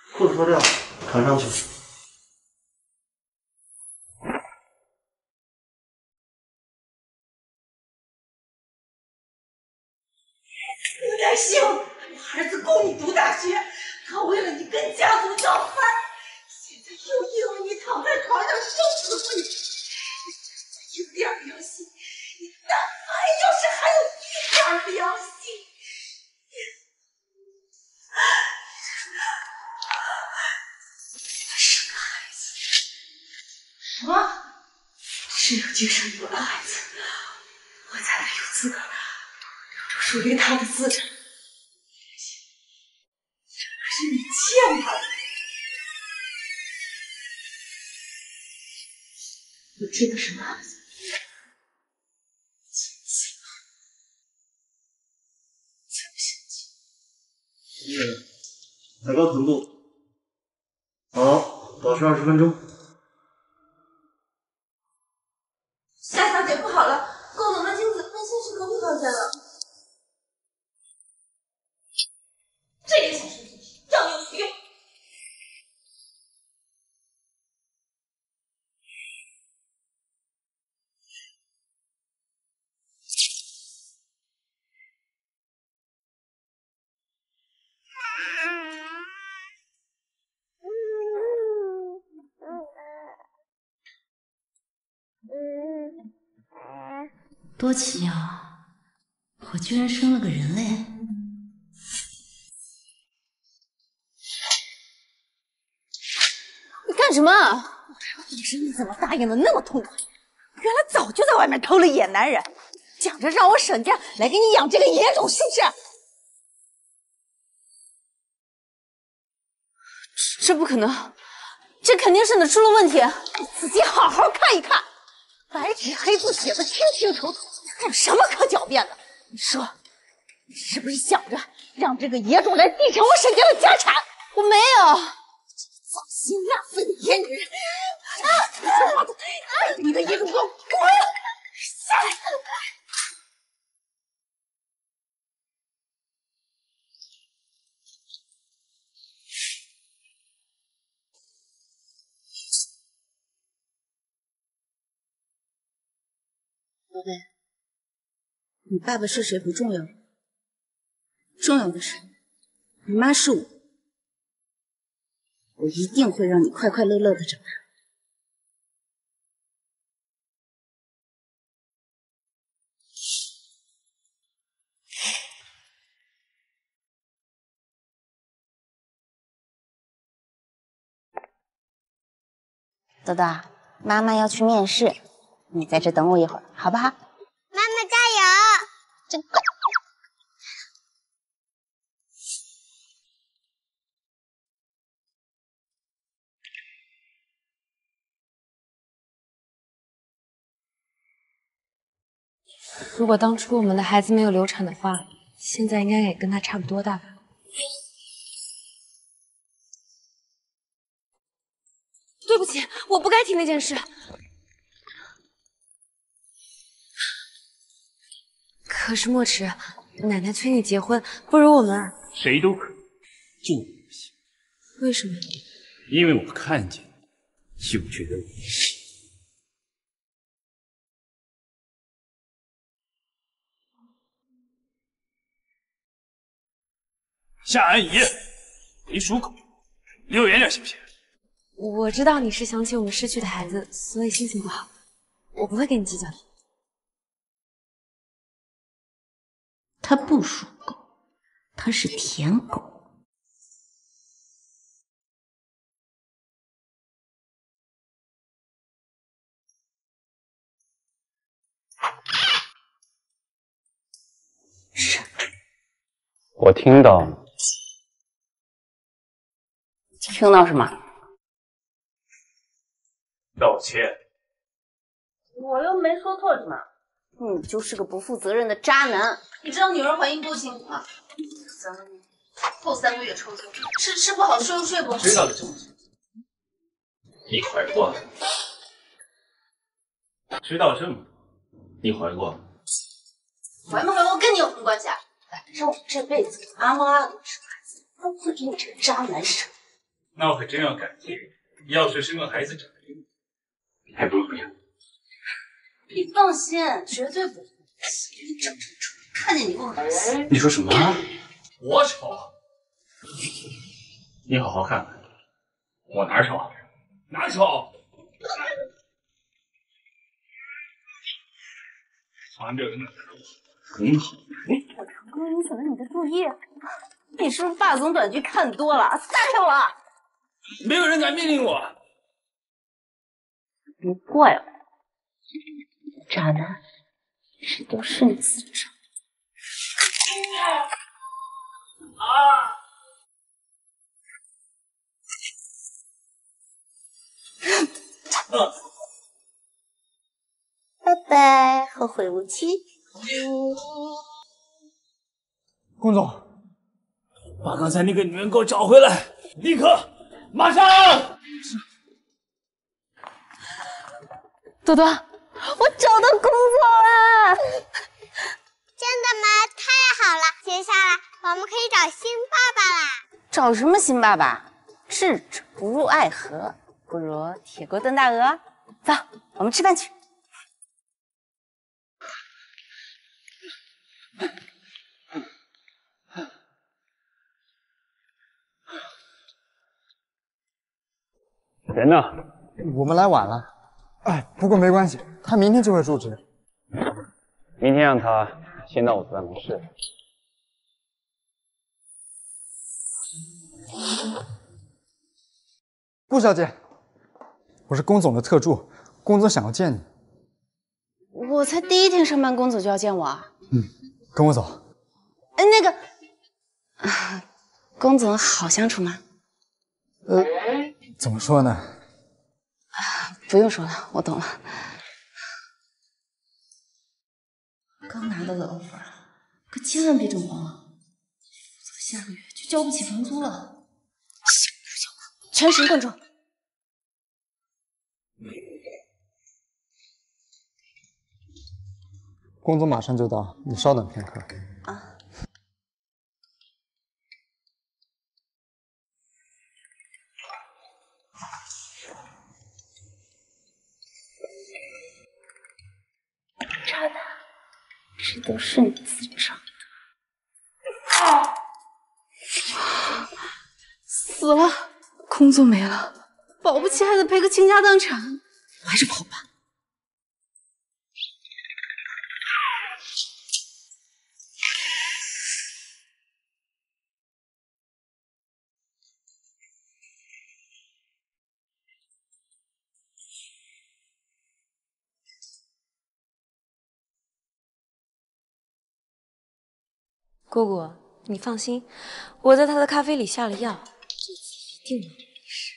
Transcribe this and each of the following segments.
裤子脱掉，穿上去。 刘代兴，我儿子供你读大学，他为了你跟家族造反，现在又因为你躺在床上生死不已，真有点良心，你但凡要是还有一点良心，生个孩子。什么？只有接生有了孩子，我才能有资格留住属于他的资产。这可是你欠他的。我知道什么孩子？亲亲，才不嫌弃。 抬高臀部，好，保持20分钟。 夏小姐不好了，够冷的精子分心去隔壁房间了。这点小事情要你有什么用？ 多奇妙，我居然生了个人类！ 你干什么？你说你怎么答应的那么痛快？原来早就在外面偷了野男人，讲着让我沈家来给你养这个野种，是不是？这不可能，这肯定是你出了问题，你自己好好看一看，白纸黑字写的清清楚楚，还有什么可狡辩的？你说，你是不是想着让这个野种来继承我沈家的家产？我没有，脏心烂肺的野女人！你的野种给我滚！下来！ 宝贝，你爸爸是谁不重要，重要的是你妈是我，我一定会让你快快乐乐的长大。 豆豆，妈妈要去面试，你在这等我一会儿，好不好？妈妈加油！真狗。 如果当初我们的孩子没有流产的话，现在应该也跟他差不多大吧。对不起，我不该提那件事。可是墨池，奶奶催你结婚，不如我们…… 谁都可以，就你不行。 为什么？ 因为我看见你，就觉得你是。夏安怡，你属狗，离我远点行不行？ 我知道你是想起我们失去的孩子，所以心情不好。我不会跟你计较的。 它不属狗，它是舔狗。 是，我听到了。 听到什么？ 道歉。 我又没说错什么。你就是个不负责任的渣男。 你知道女人怀孕多辛苦吗？3个月，后3个月抽筋，吃不好，睡又睡不好。 知道了这么多，你怀过？知道这么多，你怀过？ 怀没怀过跟你有什么关系啊？反正我这辈子阿猫阿狗生孩子都会给你这个渣男生。 那我可真要感谢你。要是生个孩子长得英，还不如不要。 你放心，绝对不会。你长这么丑，看见你我恶心。 你说什么？我丑？你好好看看，我哪儿丑？哪儿丑？还没有那很好。 我成功引起了你的注意，你是不是霸总短剧看多了？撒开我！ 没有人敢命令我。 不怪我，渣男，这都是你自找。 拜拜，后会无期。 龚总， 把刚才那个女人给我找回来，立刻，马上！ 多多，我找到工作了！ 真的吗？太好了！接下来我们可以找新爸爸啦。 找什么新爸爸？智者不入爱河，不如铁锅炖大鹅。走，我们吃饭去。 人呢？ 我们来晚了。哎，不过没关系，他明天就会入职。 明天让他先到我的办公室。 顾小姐，我是龚总的特助，龚总想要见你。 我才第一天上班，公子就要见我啊？ 跟我走。 哎，那个，龚总好相处吗？ 怎么说呢？ 不用说了，我懂了。刚拿到的 offer， 可千万别整黄了，否则下个月就交不起房租了。小顾，全神贯注。 龚总马上就到，你稍等片刻。 啊。渣男，这都是你自找的。死了，工作没了，保不齐还得赔个倾家荡产。我还是跑吧。 姑姑，你放心，我在他的咖啡里下了药，这次一定能没事。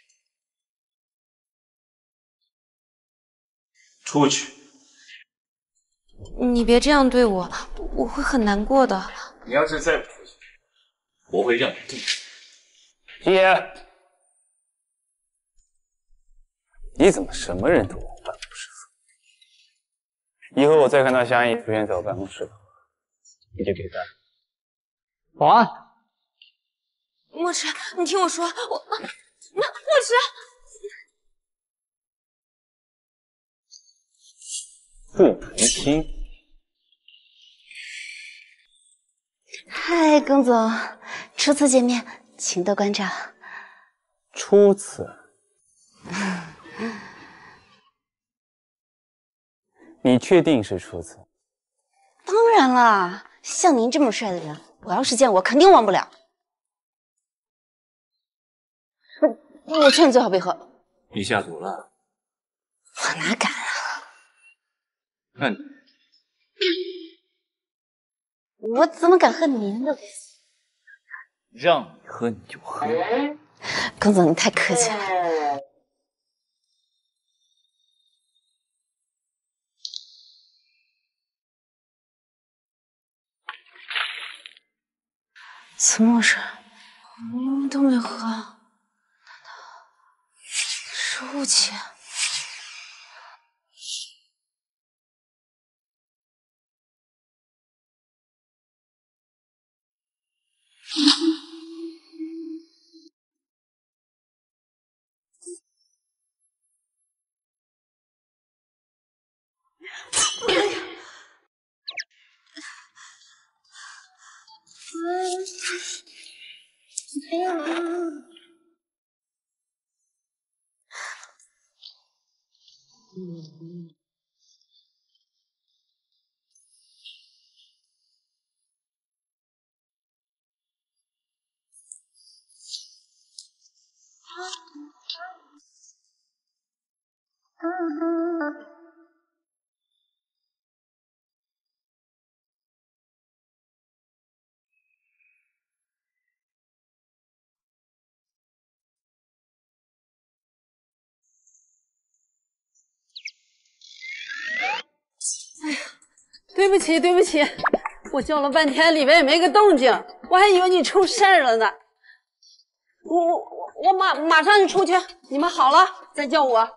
出去！ 你别这样对我，我会很难过的。 你要是再不出去，我会让你更……姐，你怎么什么人都往办公室送？以后我再看到夏意出现在我办公室的话，你就给他。保安， 墨池，你听我说，墨池， 不能听。 嗨，龚总，初次见面，请多关照。 初次？你确定是初次？ 当然了，像您这么帅的人，我要是见过，肯定忘不了。我劝你最好别喝。 你下毒了？ 我哪敢啊！ 那你我怎么敢喝您的威士忌？ 让你喝你就喝。 龚总，你太客气了。怎么回事？我明明都没喝，难道是雾气？ 对不起，对不起，我叫了半天，里面也没个动静，我还以为你出事儿了呢。我马上就出去，你们好了再叫我。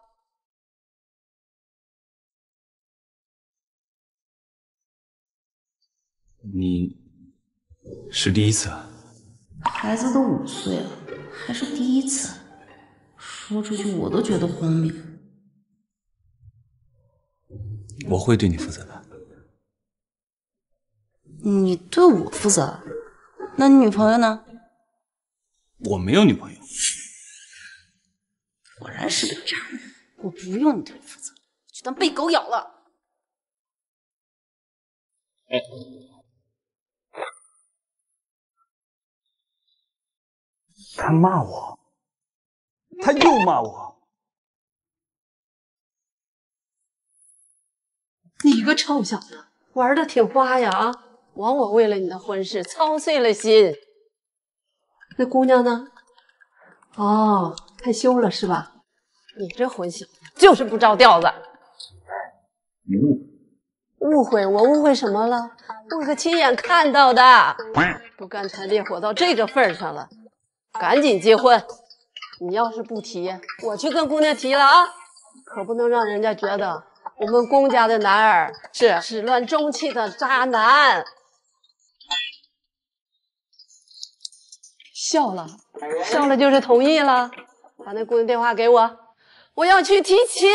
你是第一次啊？ 孩子都5岁了，还是第一次，说出去我都觉得荒谬。 我会对你负责的。 你对我负责？那你女朋友呢？ 我没有女朋友。 果然是个渣男，我不用你对我负责，就当被狗咬了。 他骂我，他又骂我。 你个臭小子，玩的挺花呀啊！枉我为了你的婚事操碎了心。那姑娘呢？哦，害羞了是吧？你这混小子就是不着调子。误会？我误会什么了？我可亲眼看到的，都干柴烈火到这个份上了，赶紧结婚。你要是不提，我去跟姑娘提了啊，可不能让人家觉得我们公家的男儿是始乱终弃的渣男。笑了，笑了就是同意了。把那姑娘电话给我，我要去提亲。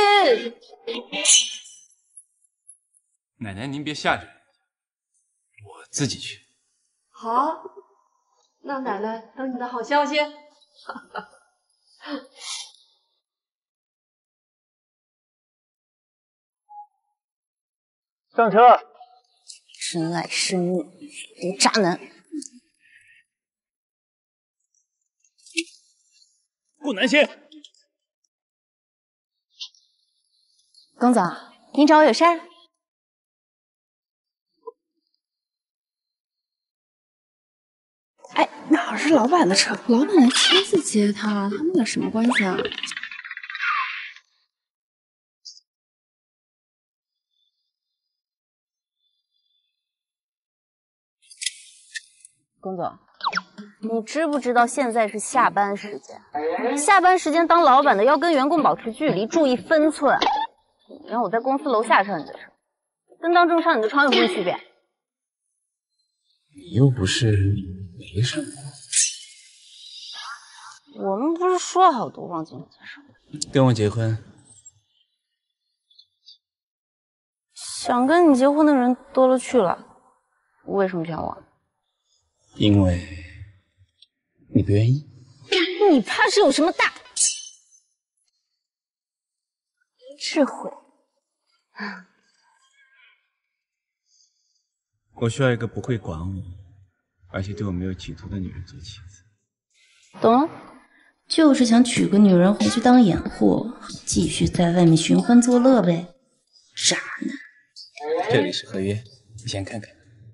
奶奶，您别吓着人，我自己去。 好，那奶奶等你的好消息。 上车。 真爱生女，你渣男！ 顾南星， 龚总，您找我有事儿？ 哎，哪是老板的车？老板来亲自接他，他们俩什么关系啊？ 龚总，你知不知道现在是下班时间？下班时间当老板的要跟员工保持距离，注意分寸。你让我在公司楼下上你的车，跟当众上你的床有什么区别？ 你又不是没什么。 我们不是说好多忘记你的事？ 跟我结婚。 想跟你结婚的人多了去了，为什么选我？ 因为你不愿意。 你怕是有什么大智慧？ 我需要一个不会管我，而且对我没有企图的女人做妻子。 懂了， 就是想娶个女人回去当掩护，继续在外面寻欢作乐呗。渣男！ 这里是合约，你先看看。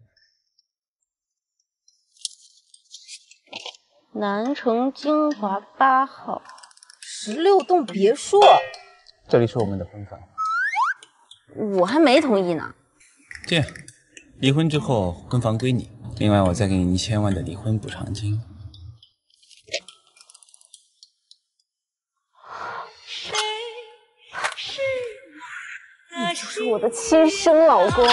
南城金华8号16栋别墅。 这里是我们的婚房。 我还没同意呢。 这样，离婚之后婚房归你，另外我再给你1000万的离婚补偿金。 你就是我的亲生老公。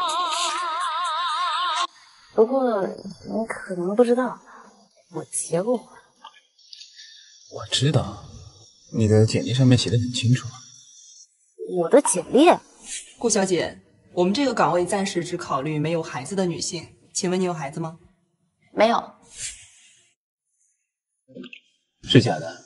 不过你可能不知道，我结过婚。 我知道，你的简历上面写的很清楚。 我的简历？ 顾小姐， 我们这个岗位暂时只考虑没有孩子的女性，请问你有孩子吗？ 没有。 是假的？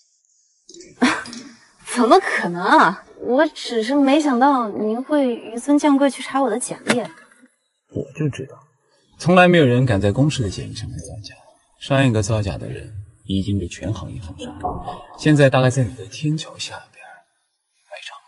怎么可能啊！我只是没想到您会纡尊降贵去查我的简历。 我就知道，从来没有人敢在公示的简历上面造假。上一个造假的人已经被全行业封杀，现在大概在你的天桥下边埋场了。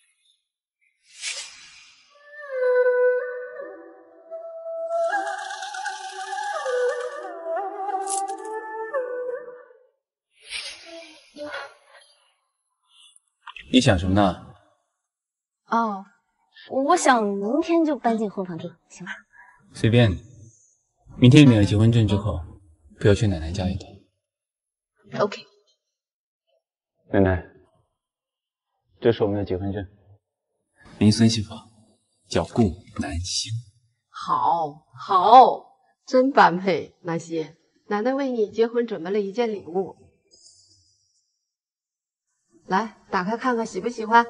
你想什么呢？ 哦，我想明天就搬进婚房住，行吧？ 随便你。明天领了结婚证之后，不要去奶奶家一趟。 OK。 奶奶，这是我们的结婚证，名孙媳妇，叫顾南星。 好，好，真般配。南希，奶奶为你结婚准备了一件礼物，来，打开看看，喜不喜欢？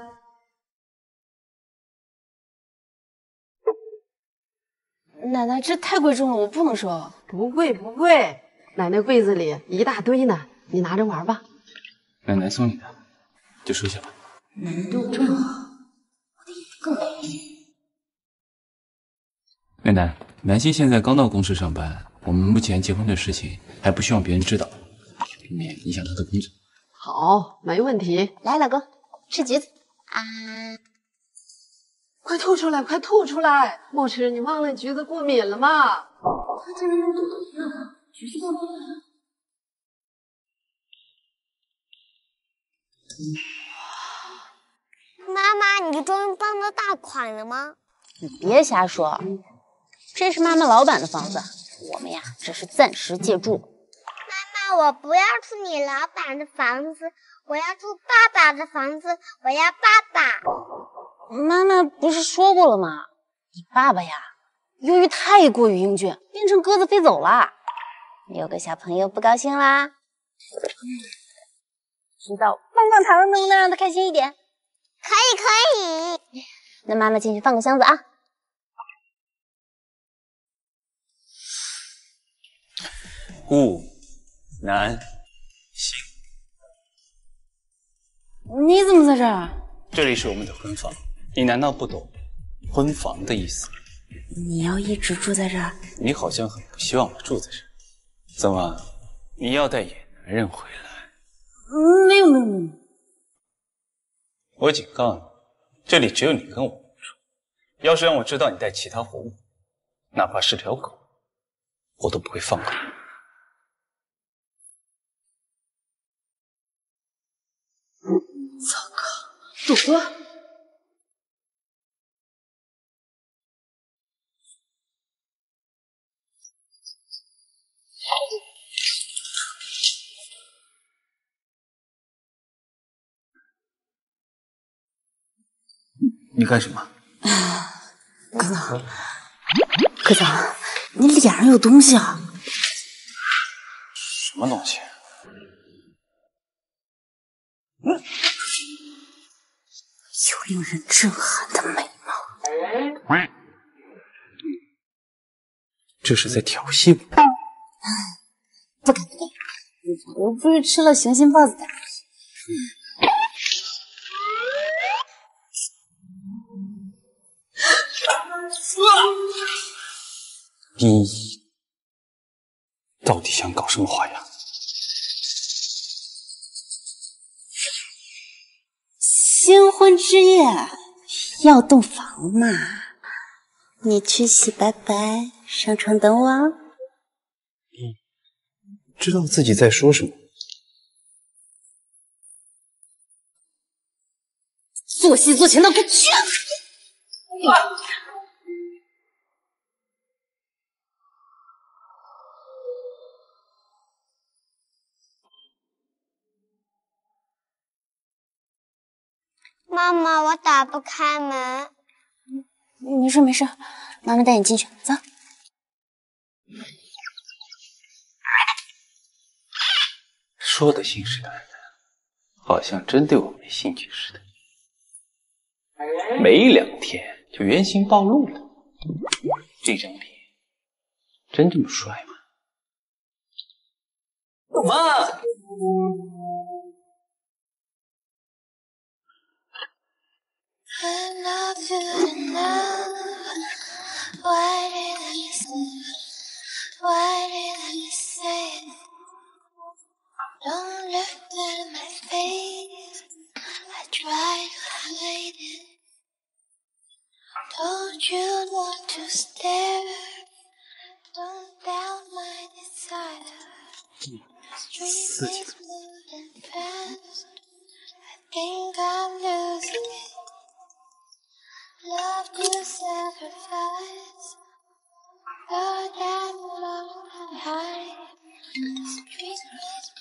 奶奶，这太贵重了，我不能收。 不贵不贵，奶奶柜子里一大堆呢，你拿着玩吧。 奶奶送你的，就收下吧。 奶奶对我这么好，我得更好。 奶奶，南希现在刚到公司上班，我们目前结婚的事情还不希望别人知道，以免影响她的工作。 好，没问题。 来，老公，吃橘子啊！ 快吐出来，快吐出来！莫吃，你忘了橘子过敏了吗？ 他竟然能懂得这个橘子过敏。 妈妈，你终于帮到大款了吗？ 你别瞎说，这是妈妈老板的房子，我们呀只是暂时借住。 妈妈，我不要住你老板的房子，我要住爸爸的房子，我要爸爸。 妈妈不是说过了吗？你爸爸呀，由于太过于英俊，变成鸽子飞走了。有个小朋友不高兴啦。知道棒棒糖能不能让他开心一点？ 可以可以。 那妈妈进去放个箱子啊。 顾南星， 你怎么在这儿？ 这里是我们的婚房，你难道不懂婚房的意思？ 你要一直住在这儿？ 你好像很不希望我住在这儿，怎么，你要带野男人回来？ 没有没有没有。 我警告你，这里只有你跟我住，要是让我知道你带其他活物，哪怕是条狗，我都不会放过你。 糟糕，躲了！ 你干什么？ 阁总，阁总，你脸上有东西啊！ 什么东西？ 有令人震撼的美貌。 这是在调戏我？ 不敢不敢，我不是吃了雄心豹子胆。 你到底想搞什么花样？ 新婚之夜要洞房嘛，你去洗白白，上床等我啊。 你知道自己在说什么？ 做戏做全套，给我去！ 妈妈，我打不开门。 没事没事，妈妈带你进去，走。 说的信誓旦旦，好像真对我没兴趣似的。没2天就原形暴露了。这张脸真这么帅吗？妈！ Don't look at my face. I try to hide it. Told you not to stare. Don't doubt my desire. The street is moving fast. I think I'm losing it. Love to sacrifice. Lord, I'm long high. The street is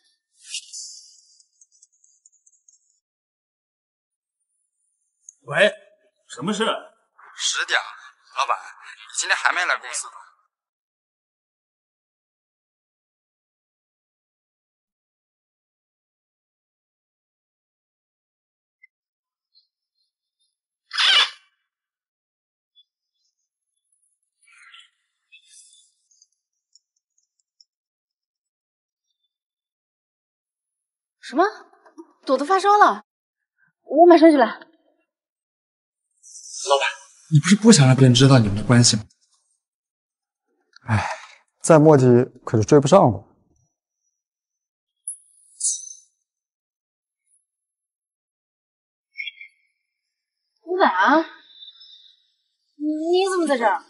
喂，什么事 ？10点了，老板，你今天还没来公司吧？ 什么？朵朵发烧了，我马上就来。 老板， 你不是不想让别人知道你们的关系吗？哎，再磨叽可是追不上我。 老板，你怎么在这儿？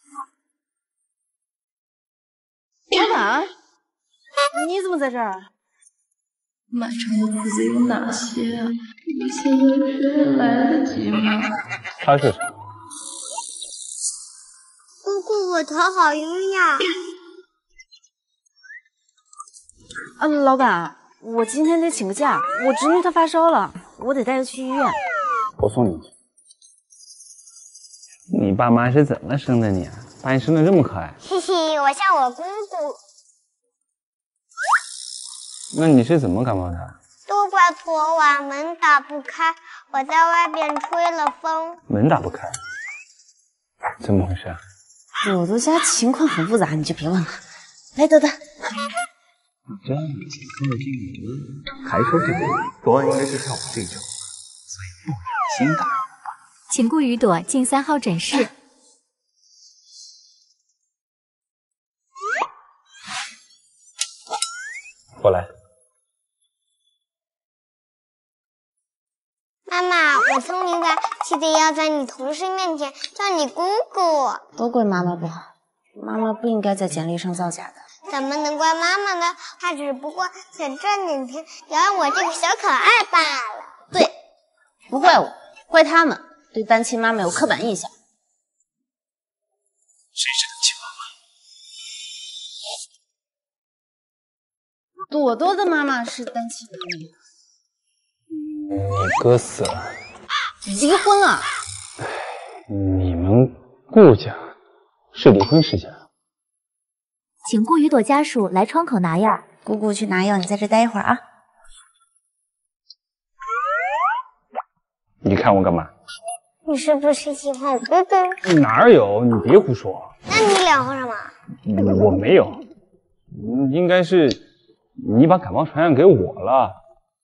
老板，你怎么在这儿？ 漫长的日子有哪些？我现在学来得及吗？ 他是谁？ 姑姑，我头好晕呀！ 老板，我今天得请个假，我侄女她发烧了，我得带她去医院。 我送你去。你爸妈是怎么生的你啊？把你生的这么可爱？ 嘿嘿，我像我姑姑。 那你是怎么感冒的？ 都怪昨晚门打不开，我在外边吹了风。 门打不开，怎么回事啊？ 朵朵家情况很复杂，你就别问了。来，朵朵， 这样子看得见你，还说这个昨晚应该是跳舞睡觉，所以不忍心打扰吧。 请顾雨朵进3号诊室。 过来。 妈妈，我聪明的，记得要在你同事面前叫你姑姑。 都怪妈妈不好，妈妈不应该在简历上造假的。 怎么能怪妈妈呢？她只不过想赚点钱养我这个小可爱罢了。 对，不怪我，怪他们对单亲妈妈有刻板印象。 谁是单亲妈妈？ 朵朵的妈妈是单亲妈妈。 你哥死了， 离婚了。 你们顾家是离婚事件。 请顾雨朵家属来窗口拿药。 姑姑去拿药，你在这待一会儿啊。 你看我干嘛？ 你是不是喜欢我姑姑？ 哪有？你别胡说。 那你脸红什么？ 我没有，应该是你把感冒传染给我了。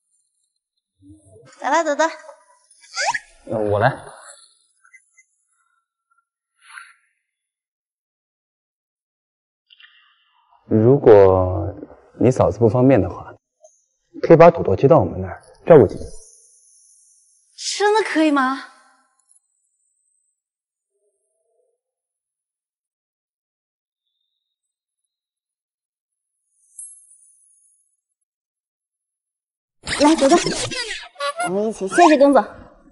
来吧，朵朵。 我来。如果你嫂子不方便的话，可以把朵朵接到我们那儿照顾几天。 真的可以吗？来，朵朵。 我们一起谢谢东总。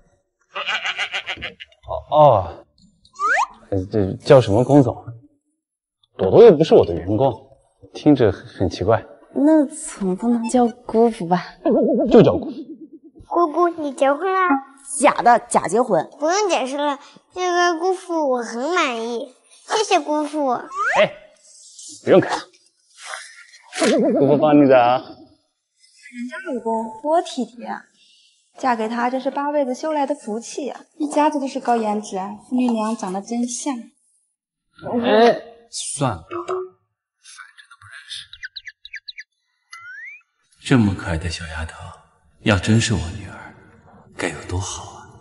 这叫什么龚总？朵朵又不是我的员工，听着很奇怪。 那总不能叫姑父吧？ 就叫姑父。 姑姑，你结婚了？ 假的，假结婚。 不用解释了，这个姑父我很满意，谢谢姑父。 哎，不用客气，姑父帮你的啊。 人家老公多体贴啊。 嫁给他真是8辈子修来的福气呀！一家子都是高颜值，父女俩长得真像。 哎，算了，反正都不认识。这么可爱的小丫头，要真是我女儿，该有多好啊！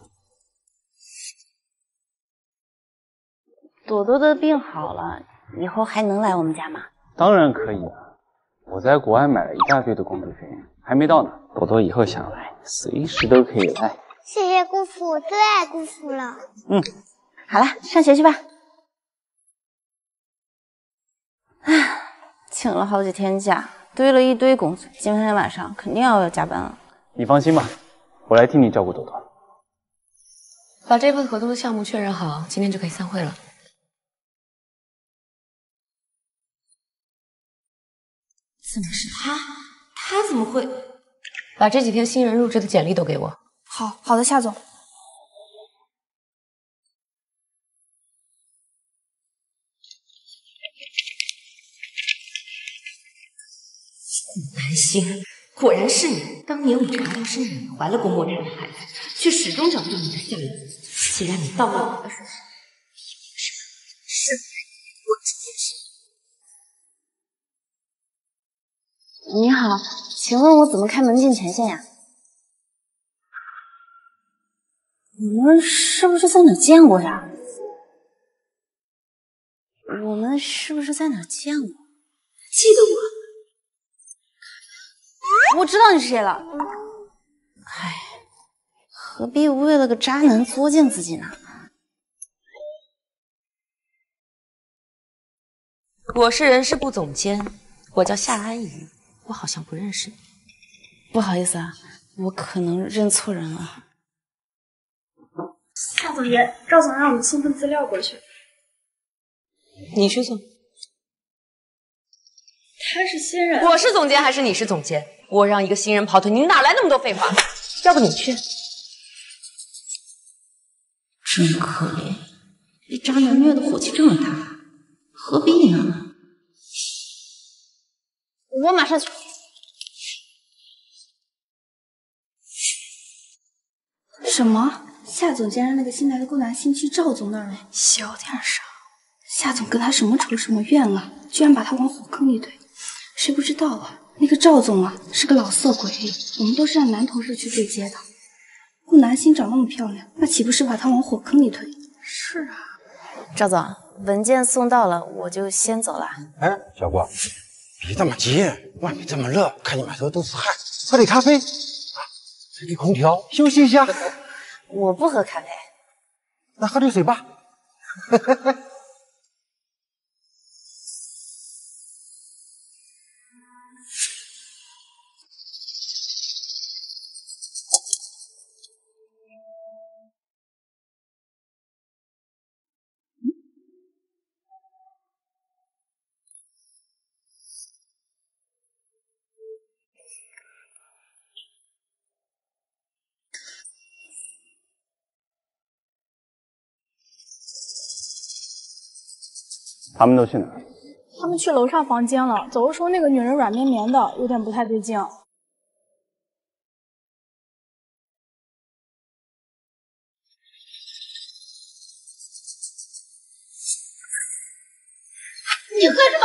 朵朵的病好了，以后还能来我们家吗？ 当然可以啊，我在国外买了一大堆的公主裙，还没到呢。朵朵以后想来，随时都可以来。 谢谢姑父，我最爱姑父了。 好了，上学去吧。唉，请了好几天假，堆了一堆工作，今天晚上肯定要加班了。 你放心吧，我来替你照顾朵朵。 把这份合同的项目确认好，今天就可以散会了。 怎么是他？他怎么会？ 把这几天新人入职的简历都给我。 好的，夏总。 南星，果然是你！当年我查到是你怀了宫墨尘的孩子，却始终找不到你的下落。既然你到了我的手上，是我这件事。 你好，请问我怎么开门禁权限呀？我们是不是在哪见过呀？我们是不是在哪见过？ 记得我知道你是谁了。唉，何必为了个渣男作践自己呢？ 我是人事部总监，我叫夏安怡，我好像不认识你。 不好意思啊，我可能认错人了。 夏总监，赵总让我们送份资料过去。 你去送。 他是新人。 我是总监还是你是总监？我让一个新人跑腿，你哪来那么多废话？要不你去。 真可怜，被渣男虐的火气这么大，何必呢？ 我马上去。 什么？夏总监让那个新来的顾南星去赵总那儿了？小点声！夏总跟他什么仇什么怨啊？居然把他往火坑里推。谁不知道啊？那个赵总啊，是个老色鬼，我们都是让男同事去对接的。顾南星长那么漂亮，那岂不是把他往火坑里推？是啊。 赵总，文件送到了，我就先走了。 哎，小郭，别这么急，外面这么热，看你满头都是汗，喝点咖啡啊，吹吹空调，休息一下。 我不喝咖啡。 那喝点水吧。 他们都去哪儿？ 他们去楼上房间了，走的时候那个女人软绵绵的，有点不太对劲。 你喝什么？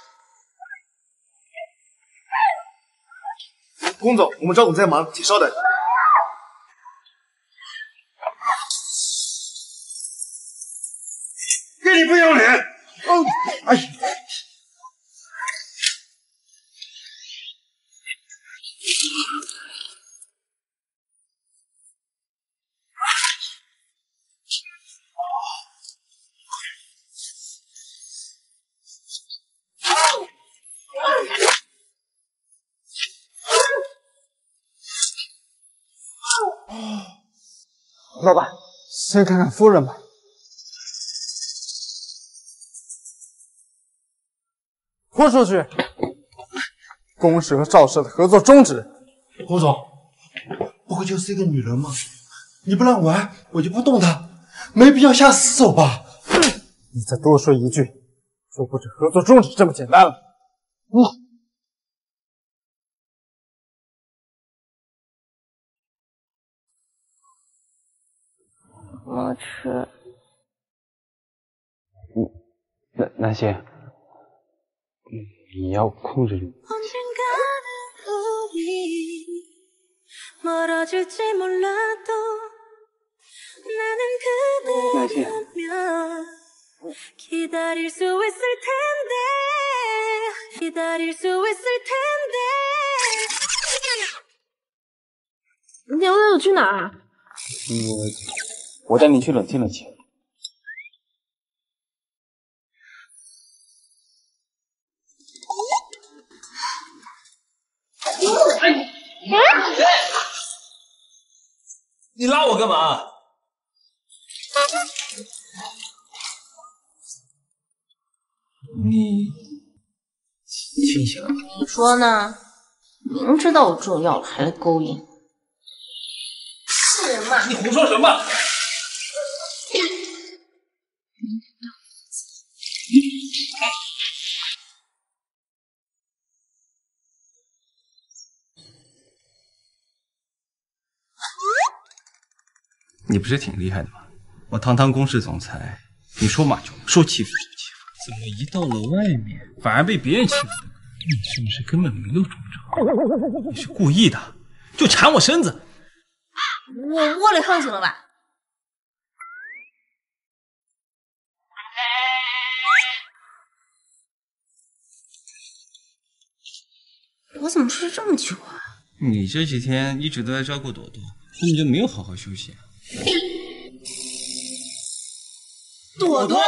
龚总，我们赵总在忙，请稍等。 给你不要脸！哦，哎呀！ 老板，先看看夫人吧。拖出去！公氏和赵氏的合作终止。 龚总，不会就是一个女人吗？你不让玩，我就不动她，没必要下死手吧？ 你再多说一句，就不止合作终止这么简单了。 么吃？ 南希，你要控制住。 南希， 기다릴 수 있을 텐데 기다릴 수 있을 텐데 你要带我去哪儿？ 我带你去冷静冷静。 你拉我干嘛？你清醒了？ 你说呢？明知道我重要了，还来勾引。是吗？ 你胡说什么？ 你不是挺厉害的吗？我堂堂公司总裁，你说骂就骂，说欺负就欺负，怎么一到了外面反而被别人欺负？你是不是根本没有中招？你是故意的，就缠我身子。 我窝里横行了吧？ 我怎么睡这么久啊？ 你这几天一直都在照顾朵朵，那你就没有好好休息啊？ 朵朵，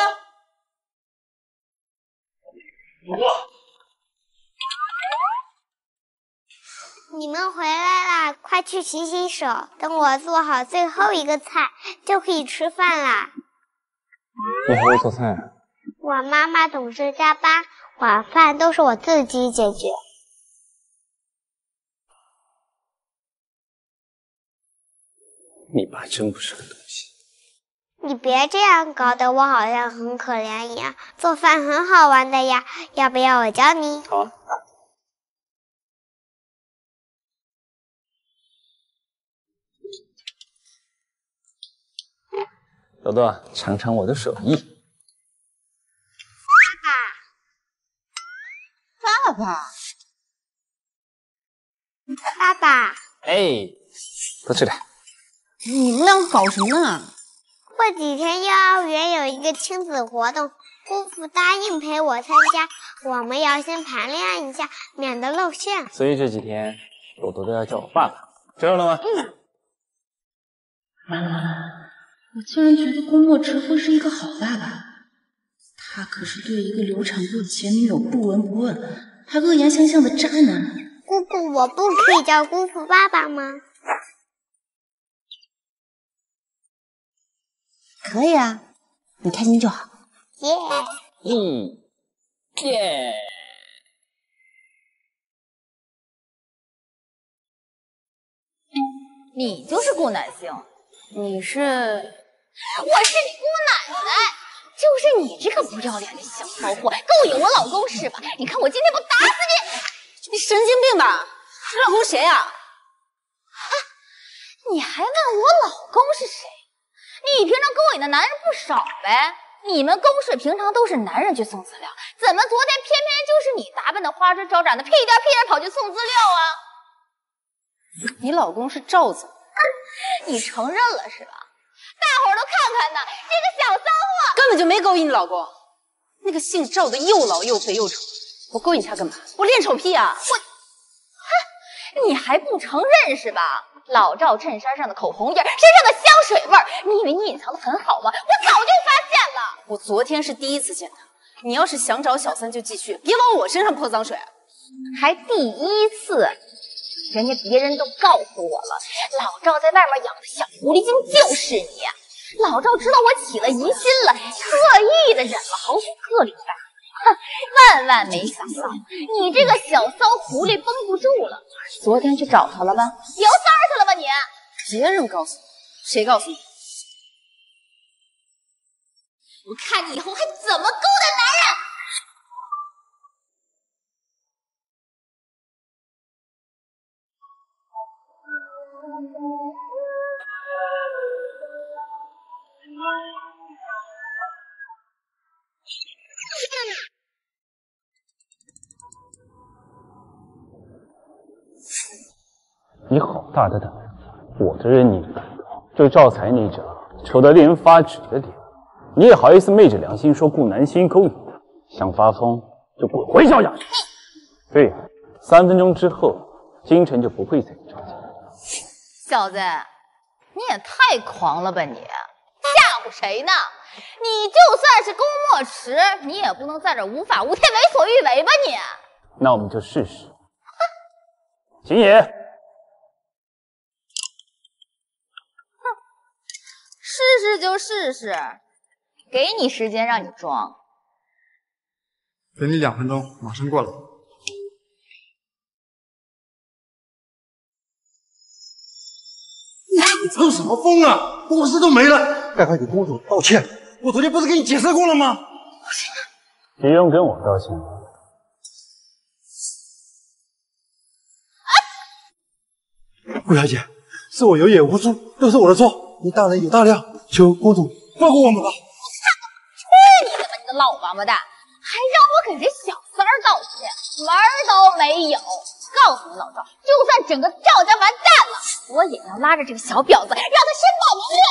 你们回来啦，快去洗洗手，等我做好最后一个菜就可以吃饭啦。 你还会做菜啊？ 我妈妈总是加班，晚饭都是我自己解决。 你爸真不是个东西。 你别这样，搞得我好像很可怜一样。做饭很好玩的呀，要不要我教你？ 好啊。朵朵，尝尝我的手艺。 爸爸， 爸爸， 哎，多吃点。 你们两个搞什么呢？ 过几天幼儿园有一个亲子活动，姑父答应陪我参加，我们要先盘练一下，免得露馅。 所以这几天朵朵都要叫我爸爸，知道了吗？ 我竟然觉得宫墨直夫是一个好爸爸，他可是对一个流产过的前女友不闻不问，还恶言相向的渣男。 姑姑，我不可以叫姑父爸爸吗？ 可以啊，你开心就好。 耶、 耶！ 你就是顾乃馨，你是？我是你姑奶奶，就是你这个不要脸的小骚货，勾引我老公是吧？你看我今天不打死你！ 你神经病吧？你老公谁呀？啊？ 你还问我老公是谁？你平常勾引的男人不少呗。你们公事平常都是男人去送资料，怎么昨天偏偏就是你打扮的花枝招展的，屁颠跑去送资料啊？ 你老公是赵总， 你承认了是吧？大伙儿都看看呢，这个小骚货根本就没勾引你老公。那个姓赵的又老又肥又丑，我勾引他干嘛？我练丑癖啊！ 你还不承认是吧？老赵衬衫上的口红印，身上的香水味儿，你以为你隐藏的很好吗？我早就发现了。 我昨天是第一次见他，你要是想找小三就继续，别往我身上泼脏水。 还第一次，人家别人都告诉我了，老赵在外面养的小狐狸精就是你。老赵知道我起了疑心了，特意的忍了好几个礼拜。哼，万万没想到，你这个小骚狐狸绷不住了，昨天去找他了吧？聊三儿去了吧你？ 别人告诉你，谁告诉你？ 我看你以后还怎么勾搭男人！ 你好大的胆子！我的人你不敢动，就赵才那张丑得令人发指的脸，你也好意思昧着良心说顾南星勾引他？想发疯就滚回萧家去！对呀，3分钟之后，京城就不会再有赵家。 小子，你也太狂了吧你！吓唬谁呢？你就算是龚墨池，你也不能在这无法无天为所欲为吧你？ 那我们就试试。秦野， 试试就试试，给你时间让你装。 给你2分钟，马上过来。 你抽什么风啊？公司都没了，赶快给公主道歉！我昨天不是跟你解释过了吗？ 不用跟我道歉。 顾小姐，是我有眼无珠，都是我的错。你大人有大量，求公主放过我们吧。 去你的吧，你个老王八蛋！还让我给这小三儿道歉，门儿都没有！告诉你老赵，就算整个赵家完蛋了，我也要拉着这个小婊子，让他身败名裂！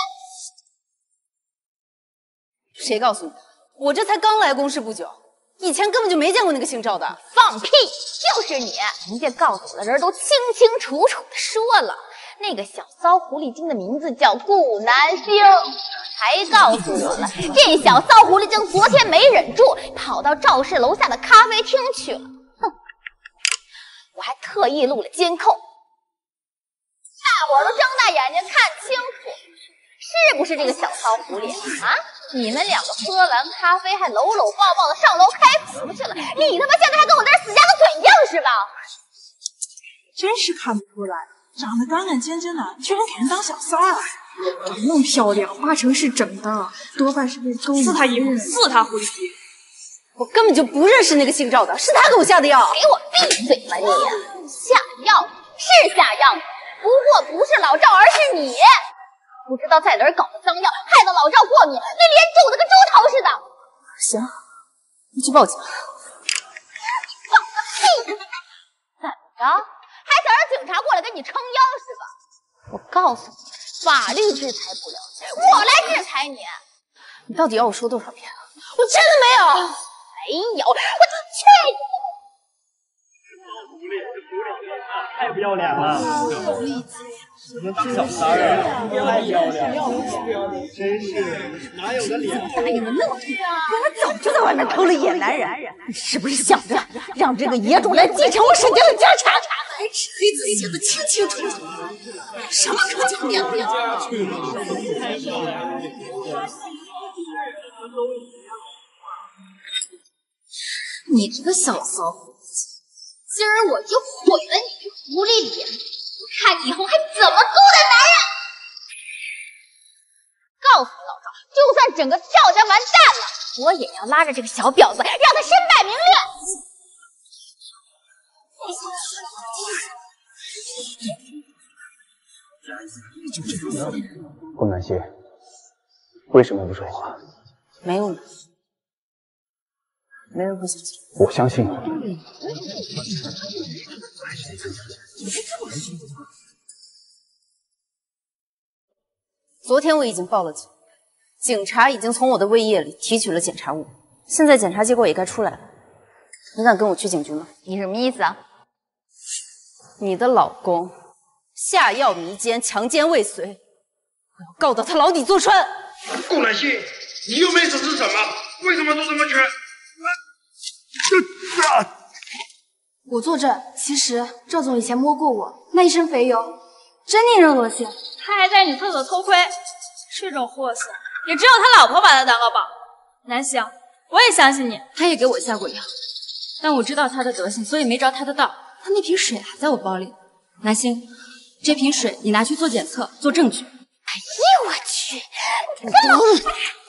谁告诉你的？我这才刚来公司不久，以前根本就没见过那个姓赵的。 放屁！就是你！人家告诉我的人都清清楚楚的说了，那个小骚狐狸精的名字叫顾南星，还告诉我了，这小骚狐狸精昨天没忍住，跑到赵氏楼下的咖啡厅去了。哼！我还特意录了监控，大伙儿都睁大眼睛看清楚，是不是这个小骚狐狸啊？你们两个喝完咖啡还搂搂抱抱的上楼开服去了，你他妈现在还跟我在这死鸭子嘴硬是吧？ 真是看不出来，长得干干净净的，居然给人当小三儿，长那么漂亮，8成是整的，多半是被勾引。 撕他衣服，撕他狐狸精！ 我根本就不认识那个姓赵的，是他给我下的药。 给我闭嘴吧你！下药是下药，不过不是老赵，而是你。不知道在哪儿搞的脏药，害得老赵过敏，那脸肿得跟猪头似的。 行，你去报警。 放个屁！怎么着？还想让警察过来给你撑腰是吧？我告诉你，法律制裁不了你，我来制裁你。 你到底要我说多少遍了？我真的没有。 没有，我就去你！ 太不要脸了！怎么当小三儿啊？太不要脸了！真是哪有个脸？ 答应的那么多，原来早就在外面偷了野男人。你是不是想着让这个野种来继承我沈家的家产？白纸黑字写的清清楚楚，什么可狡辩的？ 你这个小骚狐狸精，今儿我就毁了你这狐狸脸！我看你以后还怎么勾搭男人！告诉你老赵，就算整个赵家完蛋了，我也要拉着这个小婊子，让他身败名裂！ 顾南星，为什么不说话？ 没有呢，没人会相信。 我相信你。 昨天我已经报了警，警察已经从我的胃液里提取了检查物，现在检查结果也该出来了。你敢跟我去警局吗？ 你什么意思啊？ 你的老公下药迷奸、强奸未遂，我要告到他牢底坐穿。 顾南星，你又没损失什么，为什么做这么绝？ 我作证，其实赵总以前摸过我，那一身肥油真令人恶心。 他还在女厕所偷窥，这种货色也只有他老婆把他当个宝。南星，我也相信你，他也给我下过药，但我知道他的德行，所以没着他的道。他那瓶水还在我包里。南星，这瓶水你拿去做检测，做证据。 哎呦我去！你这么……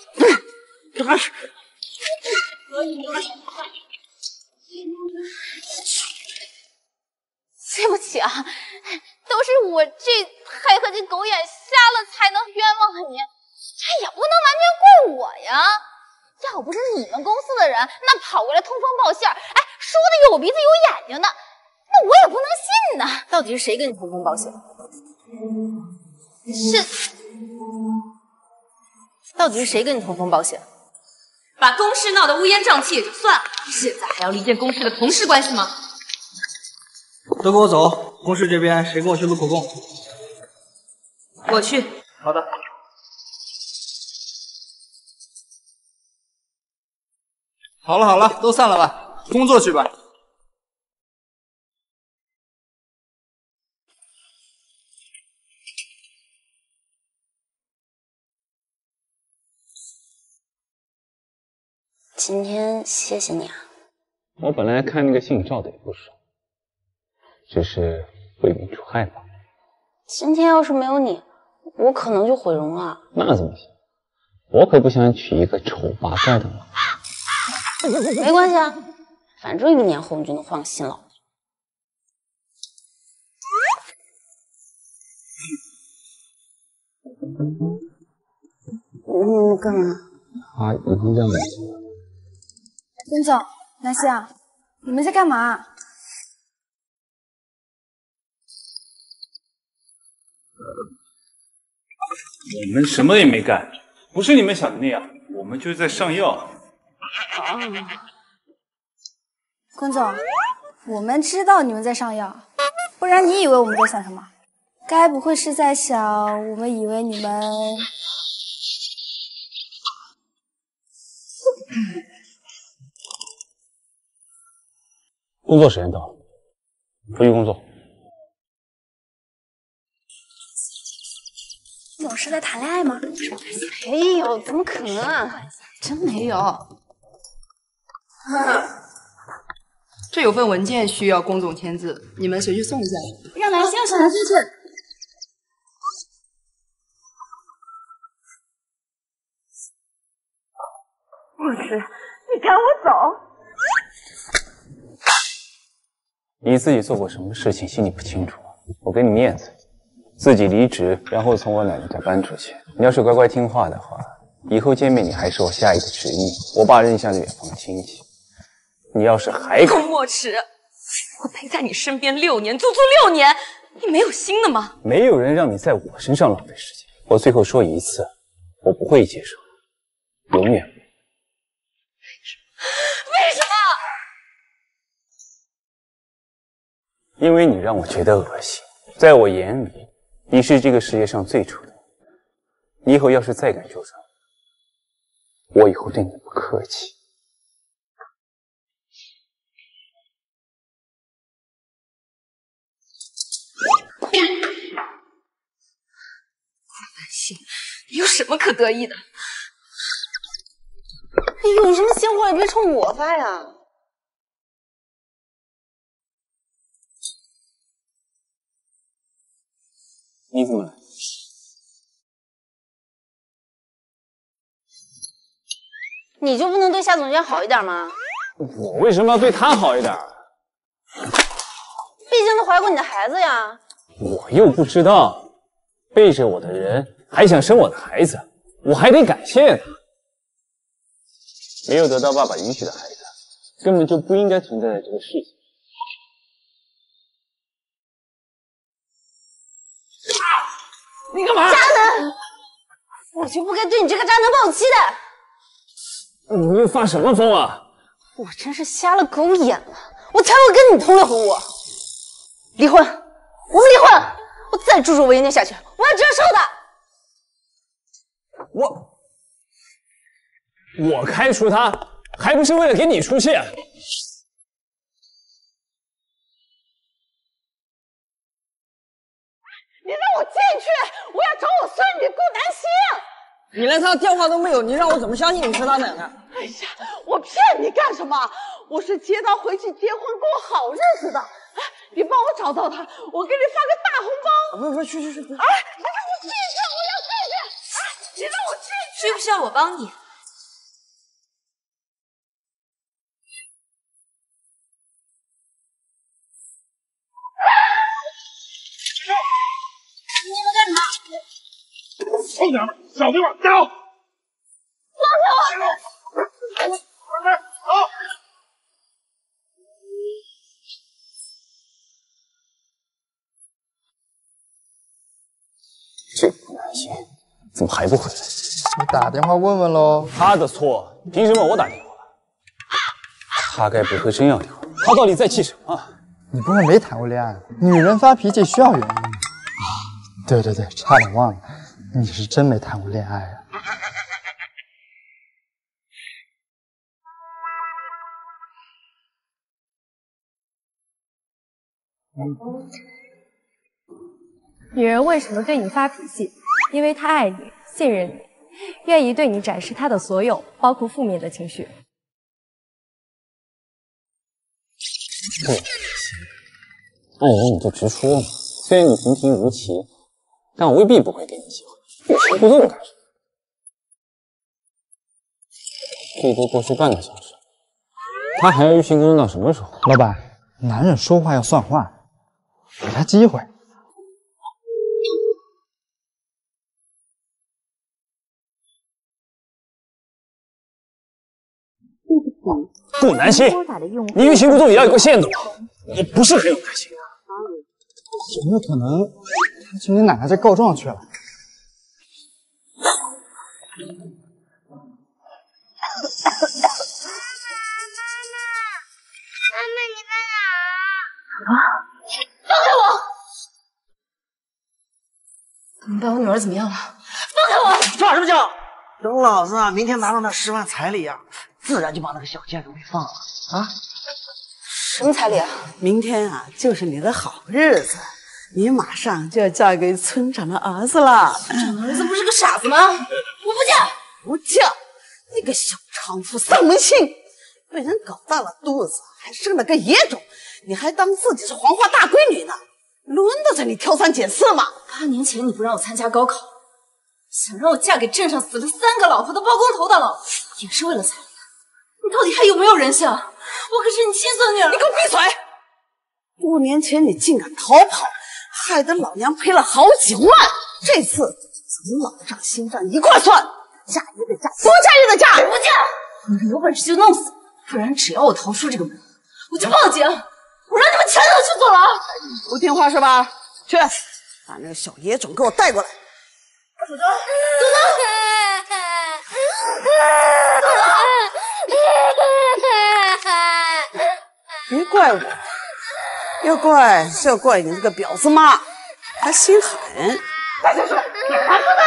对不起啊，都是我这黑合金狗眼瞎了才能冤枉你，这也不能完全怪我呀。要不是你们公司的人那跑过来通风报信，哎，说的有鼻子有眼睛的，那我也不能信信呢？到底是谁跟你通风报信？到底是谁跟你通风报信？ 把公事闹得乌烟瘴气也就算了，现在还要离间公事的同事关系吗？ 都跟我走，公事这边谁跟我去录口供？ 我去。 好的。好了好了，都散了吧，工作去吧。 今天谢谢你啊。 我本来看那个信照的也不少，只是为民除害吧。 今天要是没有你，我可能就毁容了。 那怎么行？我可不想娶一个丑八怪的嘛。 没关系啊，反正1年后你就能换个新老婆。你干嘛？ 他已经这样了。 孙总，南希啊，你们在干嘛？ 我们什么也没干，不是你们想的那样，我们就是在上药。 龚总，我们知道你们在上药，不然你以为我们在想什么？该不会是在想我们以为你们…… 工作时间到了，回去工作。 你总是在谈恋爱吗？ 没有，怎么可能啊？真没有。 这有份文件需要龚总签字，你们谁去送一下？ 让南希小南进去。 不是，你赶我走。 你自己做过什么事情，心里不清楚？我给你面子，自己离职，然后从我奶奶家搬出去。你要是乖乖听话的话，以后见面你还是我下一个旨意，我爸认下的远房亲戚。你要是还龚墨池，我陪在你身边6年，足足6年，你没有心的吗？ 没有人让你在我身上浪费时间。我最后说一次，我不会接受，永远不会。 为什么？ 因为你让我觉得恶心，在我眼里，你是这个世界上最丑的。你以后要是再敢纠缠我以后对你不客气。 顾南星，你有什么可得意的？ 你有什么闲话也别冲我发呀！ 你怎么了？ 你就不能对夏总监好一点吗？ 我为什么要对他好一点？ 毕竟他怀过你的孩子呀。 我又不知道，背着我的人还想生我的孩子，我还得感谢他。没有得到爸爸允许的孩子，根本就不应该存在在这个世界。 你干嘛？渣男！我就不该对你这个渣男抱有期待。 你又发什么疯啊？ 我真是瞎了狗眼了，我才会跟你同流合污。离婚，我们离婚！我再助纣为虐下去，我要折寿的。 我开除他，还不是为了给你出气？ 你让我进去，我要找我孙女顾南星。 你连他电话都没有，你让我怎么相信你是他奶奶？ 哎呀，我骗你干什么？我是接他回去结婚过好日子的。哎，你帮我找到他，我给你发个大红包。 不，去。 哎，你让我进去，我要进去。哎，你让我进去。 需不需要我帮你？ 你们干啥？ 臭娘们，小地方，加油！ 放开我！ 走！ 心，怎么还不回来？ 你打电话问问喽。 他的错，凭什么我打电话？他该不会真要离婚？他到底在气什么？ 你不会没谈过恋爱？女人发脾气需要原因。对，差点忘了，你是真没谈过恋爱啊。 女人为什么对你发脾气？因为她爱你，信任你，愿意对你展示她的所有，包括负面的情绪。 对，爱人你就直说嘛。虽然你平平无奇，但我未必不会给你机会。欲擒故纵干什么？最多过去半个小时，他还要欲擒故纵到什么时候？ 老板，男人说话要算话，给他机会。 顾南希，你欲擒故纵也要有个限度。我不是很有耐心。 有没有可能他去你奶奶家告状去了？ 妈妈，你在哪儿？ 放开我！怎么办？我女儿怎么样了？放开我！ 叫什么叫？等老子明天拿到那10万彩礼啊，自然就把那个小贱种给放了啊！ 什么彩礼啊？ 明天啊，就是你的好日子，你马上就要嫁给村长的儿子了。 村长的儿子不是个傻子吗？我不嫁！ 不嫁！你个小娼妇，丧门星，被人搞大了肚子，还生了个野种，你还当自己是黄花大闺女呢？轮得着你挑三拣四吗 ？8年前你不让我参加高考，想让我嫁给镇上死了3个老婆的包工头的老婆，也是为了彩礼。你到底还有没有人性？我可是你亲孙女儿！ 你给我闭嘴！5年前你竟敢逃跑，害得老娘赔了好几万，这次从老账新账一块算，嫁也得嫁，不嫁也得嫁！ 不嫁！你有本事就弄死，不然只要我逃出这个门，我就报警，我让你们全都去坐牢！ 不听话是吧？去，把那个小野种给我带过来。 走着， 别怪我，要怪就怪你这个婊子妈，她心狠。 带下去，你还不能！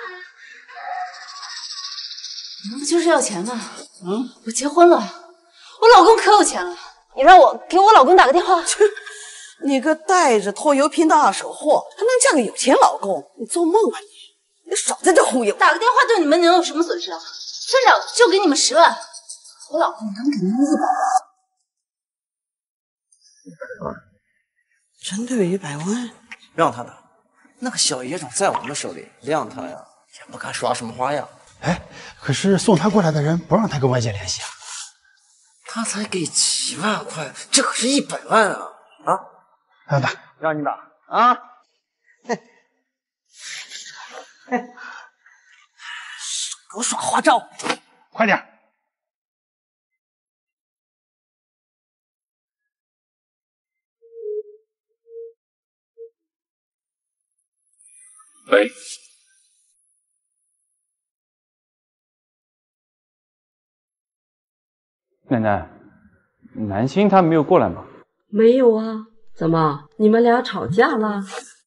你们不就是要钱吗？我结婚了，我老公可有钱了。 你让我给我老公打个电话。 你个带着拖油瓶的二手货，还能嫁个有钱老公？你做梦啊你！你少在这忽悠！ 打个电话对你们能有什么损失啊？村长就给你们10万，我老公能给你们100万。 针对100万，让他打。那个小野种在我们手里，谅他呀也不敢耍什么花样。 哎，可是送他过来的人不让他跟外界联系啊。 他才给几万块，这可是100万啊！ 老大， 让你打啊！给我耍花招， 快点！ 喂，奶奶，南星他没有过来吗？ 没有啊，怎么你们俩吵架了？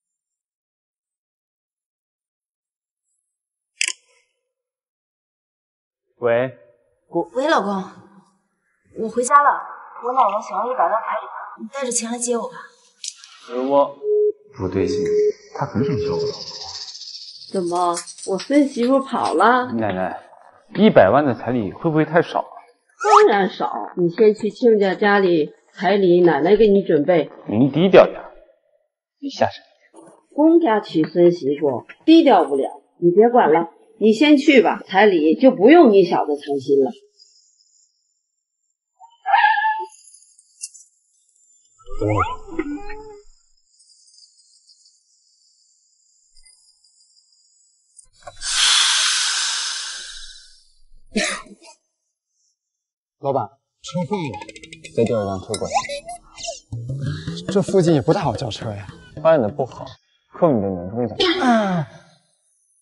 喂， 喂，老公，我回家了，我姥姥想要100万彩礼，你带着钱来接我吧。 我不对劲，他很想交我老婆。 怎么，我孙媳妇跑了？ 奶奶，100万的彩礼会不会太少？ 当然少，你先去亲家家里，彩礼奶奶给你准备。 您低调点，你下身。 公家娶孙媳妇，低调不了，你别管了。你先去吧，彩礼就不用你小子操心了。 老板，车坏了， 再调一辆车过来。 这附近也不大好叫车呀。 发展的不好，扣你的年终奖。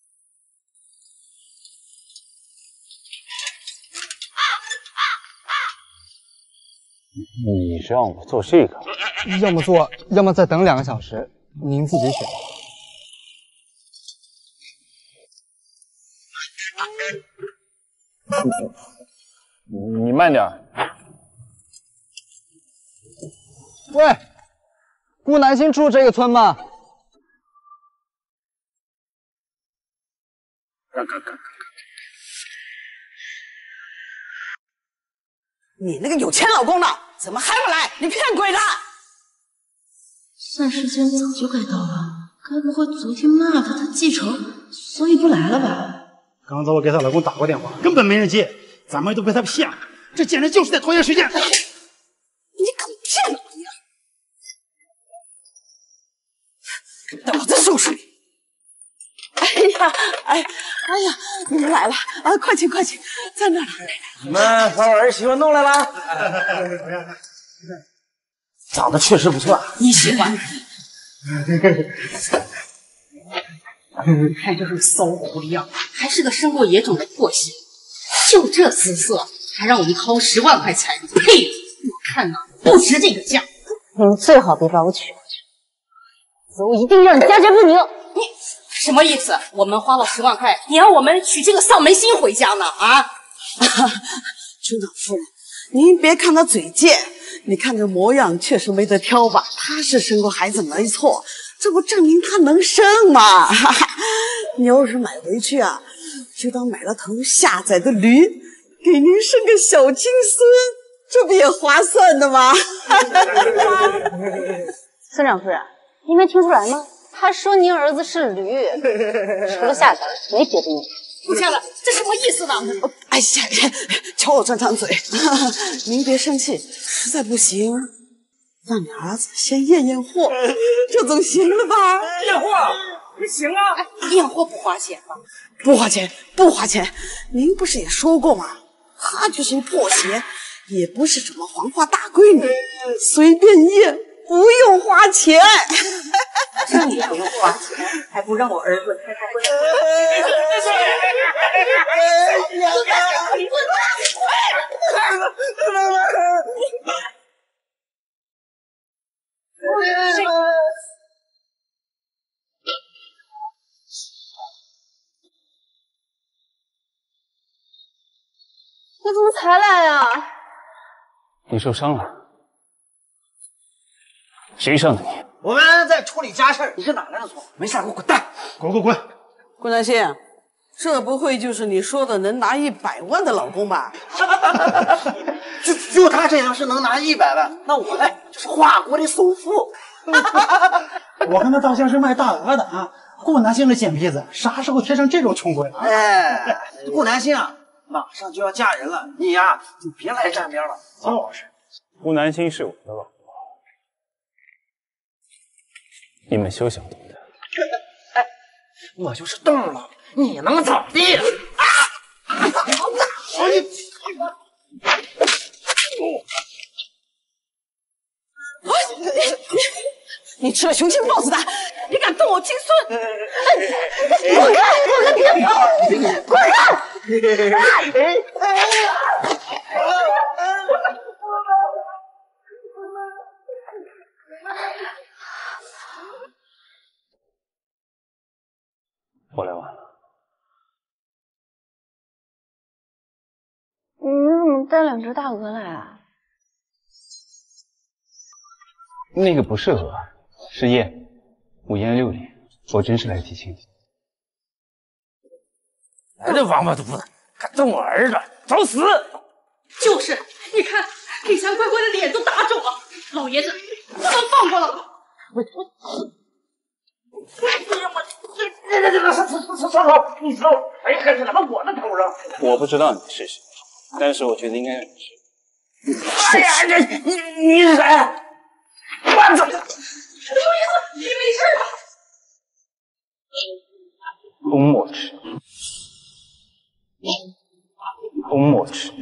你让我做这个，要么做，要么再等2个小时，您自己选。 你慢点。 喂，顾南星住这个村吗？ 你那个有钱老公呢？怎么还不来？你骗鬼呢！ 算时间早就该到了，该不会昨天骂他记仇，所以不来了吧？ 刚才我给她老公打过电话，根本没人接，咱们都被他骗了，这简直就是在拖延时间。 你敢骗老娘！等我再收拾你！哎呀，你们来了啊！快请，在那儿呢。 你们把我儿媳妇弄来了？长得确实不错， 你喜欢？看这是骚狐狸样， 还是个生过野种的破鞋，就这姿色，还让我们掏10万块彩礼，呸！我看呐，不值这个价。 你们最好别把我娶过去，否则我一定让你家宅不宁。 你什么意思？我们花了10万块，你让我们娶这个丧门星回家呢？啊！ 村长夫人，您别看他嘴贱，你看这模样确实没得挑吧？他是生过孩子没错，这不证明他能生吗？你要是买回去啊，就当买了头下崽的驴，给您生个小金孙，这不也划算的吗？ 村长夫人，您没听出来吗？他说您儿子是驴，除了下崽没别的意思。 不见了，这什么意思呢？ 哎呀，瞧我这张嘴，您别生气，实在不行，让你儿子先验验货，这总行了吧？ 验货不行啊，验货不花钱吗？ 不花钱。您不是也说过吗？她就是破鞋，也不是什么黄花大闺女，随便验，不用花钱。 这也不用花钱，还不让我儿子开开会？ 你怎么才来呀？ 你受伤了？谁伤的你？ 我们在处理家事，你是哪来的错？没事，给我滚蛋！ 滚！ 顾南星，这不会就是你说的能拿100万的老公吧？ 就他这样是能拿100万，那我呢就是华国的首富。 我看他倒像是卖大鹅的啊！顾南星的贱坯子，啥时候贴上这种穷鬼了？ 哎，顾南星啊，马上就要嫁人了，你呀就别来沾边了。 就是，顾南星是我的老婆，你们休想动她。 哎，我就是动了，你能怎么地？ 你吃了雄心豹子胆，你敢动我金孙？ 滚开！别跑！滚开！ 我来晚了。 你怎么带2只大鹅来啊？ 那个不是鹅，是雁，午夜6点，我真是来提亲。 来这王八犊子，敢动我儿子，找死！ 就是，你看李三乖乖的脸都打肿了，老爷子不能放过了。 嫂，你知道谁还是打到我的头上？ 我不知道你是谁，但是我觉得应该让你知。 哎呀，你是谁？慢走！ 老爷子，你没事吧？ 公莫迟，公莫迟。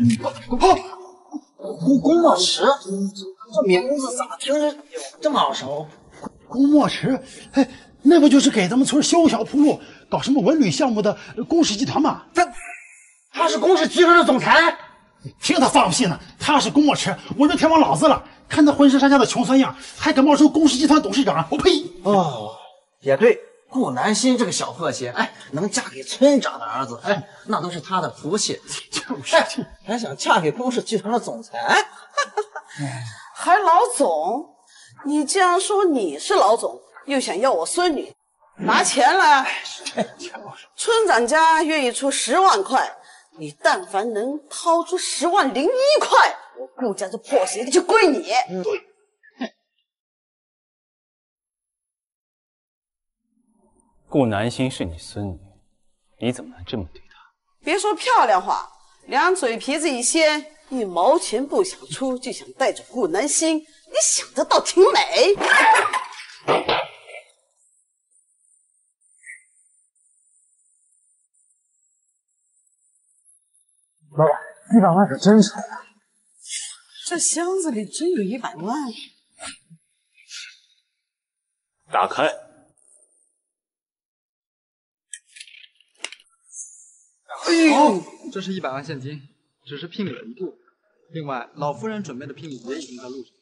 公莫迟，这名字怎么听着这么耳熟？ 公莫迟，哎，那不就是给咱们村修桥铺路、搞什么文旅项目的公氏集团吗？ 他是公氏集团的总裁。 凭他放屁呢！他要是公墨池，我就天王老子了。看他浑身上下的穷酸样，还敢冒充公氏集团董事长，我呸！ 哦，也对，顾南星这个小破鞋，哎，能嫁给村长的儿子，哎，那都是他的福气。就是还想嫁给公氏集团的总裁， 还老总？你既然说你是老总，又想要我孙女，拿钱来。村长家愿意出10万块，你但凡能掏出10.01万块，我顾家这破鞋就归你。 对。 顾南星是你孙女，你怎么能这么对她？ 别说漂亮话，两嘴皮子一掀，1毛钱不想出就想带走顾南星，你想得倒挺美。 老板，100万可真丑啊！ 这箱子里真有100万。 打开。 哎呦，这是100万现金，只是聘礼的一部分。另外，老夫人准备的聘礼也已经在路上。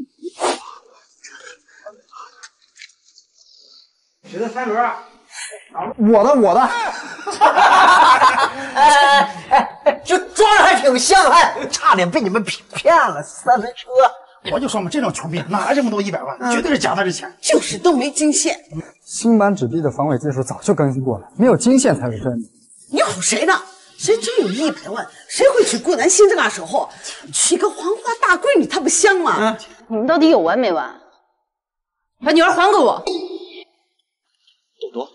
谁的3轮？ 我的。 这装的还挺像，还差点被你们骗了3轮车。 我就说嘛，这种穷逼哪来这么多100万？绝对是假的，这钱就是都没金线。 新版纸币的防伪技术早就更新过了，没有金线才是真的。 你唬谁呢？谁真有100万，谁会娶顾南星这个二手货？娶个黄花大闺女，她不香吗？ 你们到底有完没完？把女儿还给我！ 朵朵，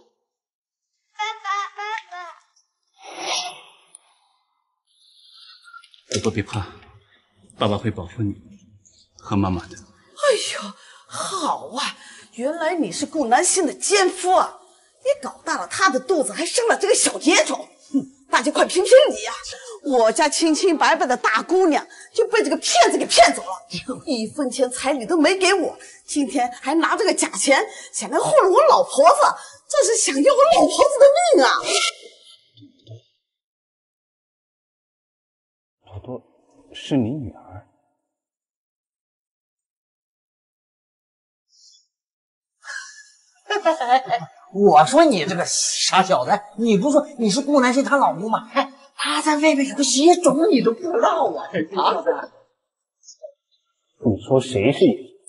朵朵别怕，爸爸会保护你和妈妈的。 哎呦，好啊！原来你是顾南星的奸夫啊！你搞大了他的肚子，还生了这个小野种。大家快评评理呀！我家清清白白的大姑娘就被这个骗子给骗走了，1分钱彩礼都没给我，今天还拿这个假钱想来糊弄我老婆子，这是想要我老婆子的命啊！ 朵朵是你女儿。 我说你这个傻小子，你不说你是顾南星他老公吗？哎，他在外面有个野种，你都不知道啊！ 你说谁是野种？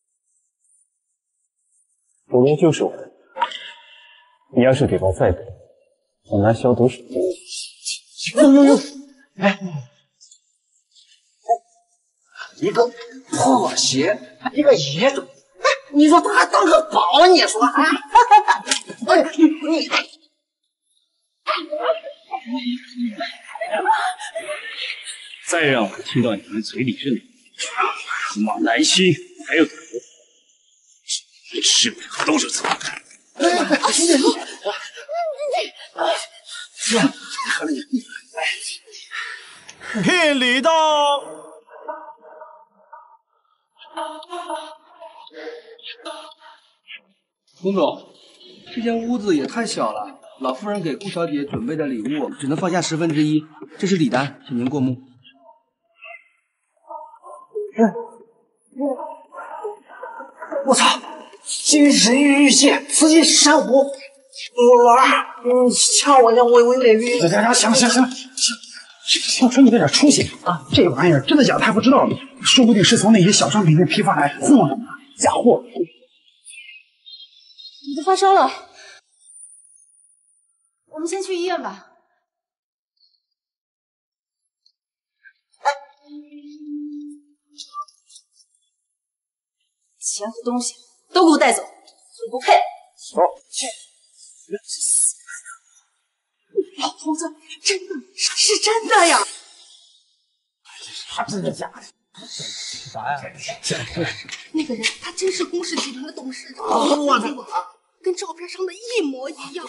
朵朵就是我的。你要是给我再给，我拿消毒水。 呦！哎，一个破鞋，一个野种。你说他还当个宝？你说啊？你再让我听到你们嘴里认马南星还有朵朵，是不是都是错的？ 聘礼到。 龚总，这间屋子也太小了，老夫人给顾小姐准备的礼物只能放下1/10，这是礼单，请您过目。 我操！金神玉玉器，紫金珊瑚，老二，你掐我一下，我有点晕。 行，说你这点出息啊！这玩意儿真的假的还不知道呢，说不定是从那些小商品店批发来糊弄的假货。 你都发烧了，我们先去医院吧。钱和东西都给我带走，你不配。 走，去。 老头子，真的是真的呀！ 啥真的假的？ 啥呀？ 那个人他真是公氏集团的董事长， 我的跟照片上的一模一样。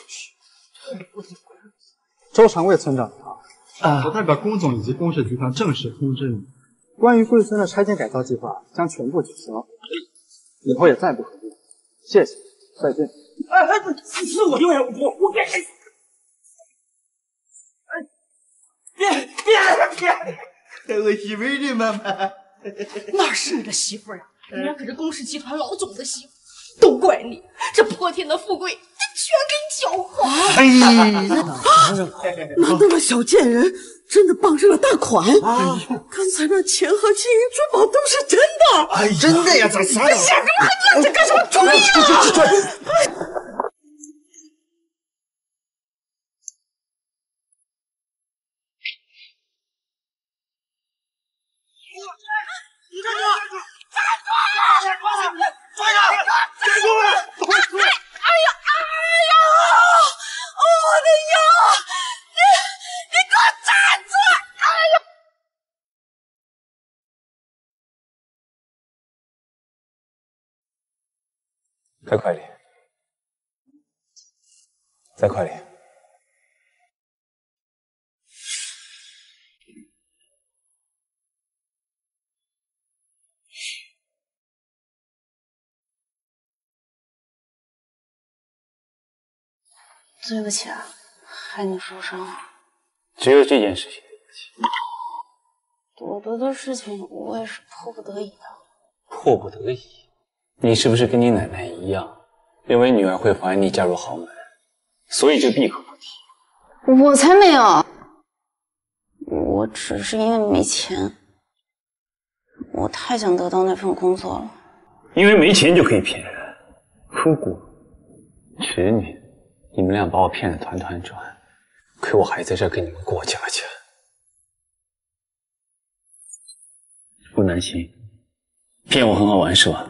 周常卫村长啊， 我代表龚总以及公氏集团正式通知你，关于贵村的拆迁改造计划将全部取消，以后也再不合作。谢谢，再见。 是我丢人，我该别！ 还我媳妇儿呢，妈妈。 哪是你的媳妇儿啊？人家可是龚氏集团老总的媳妇，都怪你，这泼天的富贵，全给你搅黄。 难道那小贱人真的傍上了大款？刚才那钱和金银珠宝都是真的。 真的呀，咱仨。 你想什么？还你干什么？注意啊！ 再快点，再快点！ 对不起啊，害你受伤了。 只有这件事情。 朵朵的事情，我也是迫不得已的。 迫不得已？你是不是跟你奶奶一样，认为女儿会妨碍你嫁入豪门，所以就闭口不提？ 我才没有，我只是因为没钱，我太想得到那份工作了。 因为没钱就可以骗人，出国10年，你们俩把我骗得团团转，可我还在这跟你们过家家。不难心，骗我很好玩是吧？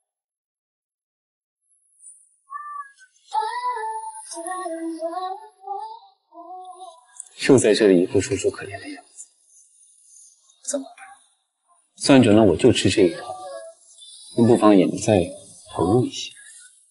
又在这里一副楚楚可怜的样子，怎么办？算准了我就吃这一套，你不妨也能再投入一些。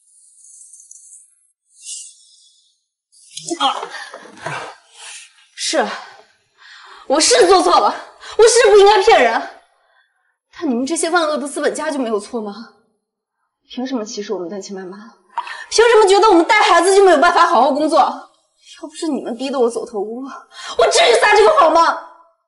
是，我是做错了，我是不应该骗人。但你们这些万恶的资本家就没有错吗？凭什么歧视我们单亲妈妈？凭什么觉得我们带孩子就没有办法好好工作？要不是你们逼得我走投无路，我至于撒这个谎吗？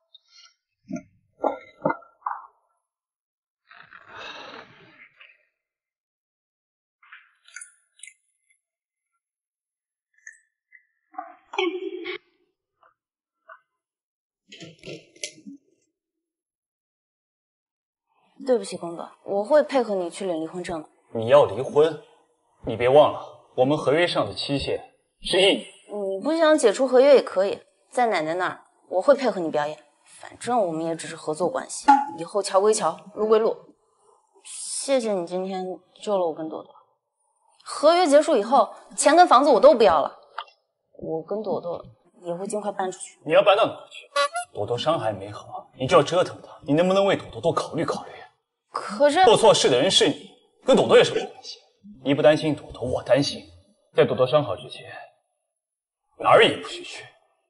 对不起，公子，我会配合你去领离婚证的。 你要离婚？你别忘了，我们合约上的期限是1年。 你不想解除合约也可以，在奶奶那儿，我会配合你表演。反正我们也只是合作关系，以后桥归桥，路归路。谢谢你今天救了我跟朵朵。合约结束以后，钱跟房子我都不要了，我跟朵朵也会尽快搬出去。 你要搬到哪儿去？朵朵伤还没好，你就要折腾她，你能不能为朵朵多考虑考虑？ 可是做错事的人是你，跟朵朵有什么关系？你不担心朵朵，我担心。在朵朵伤好之前，哪儿也不许去。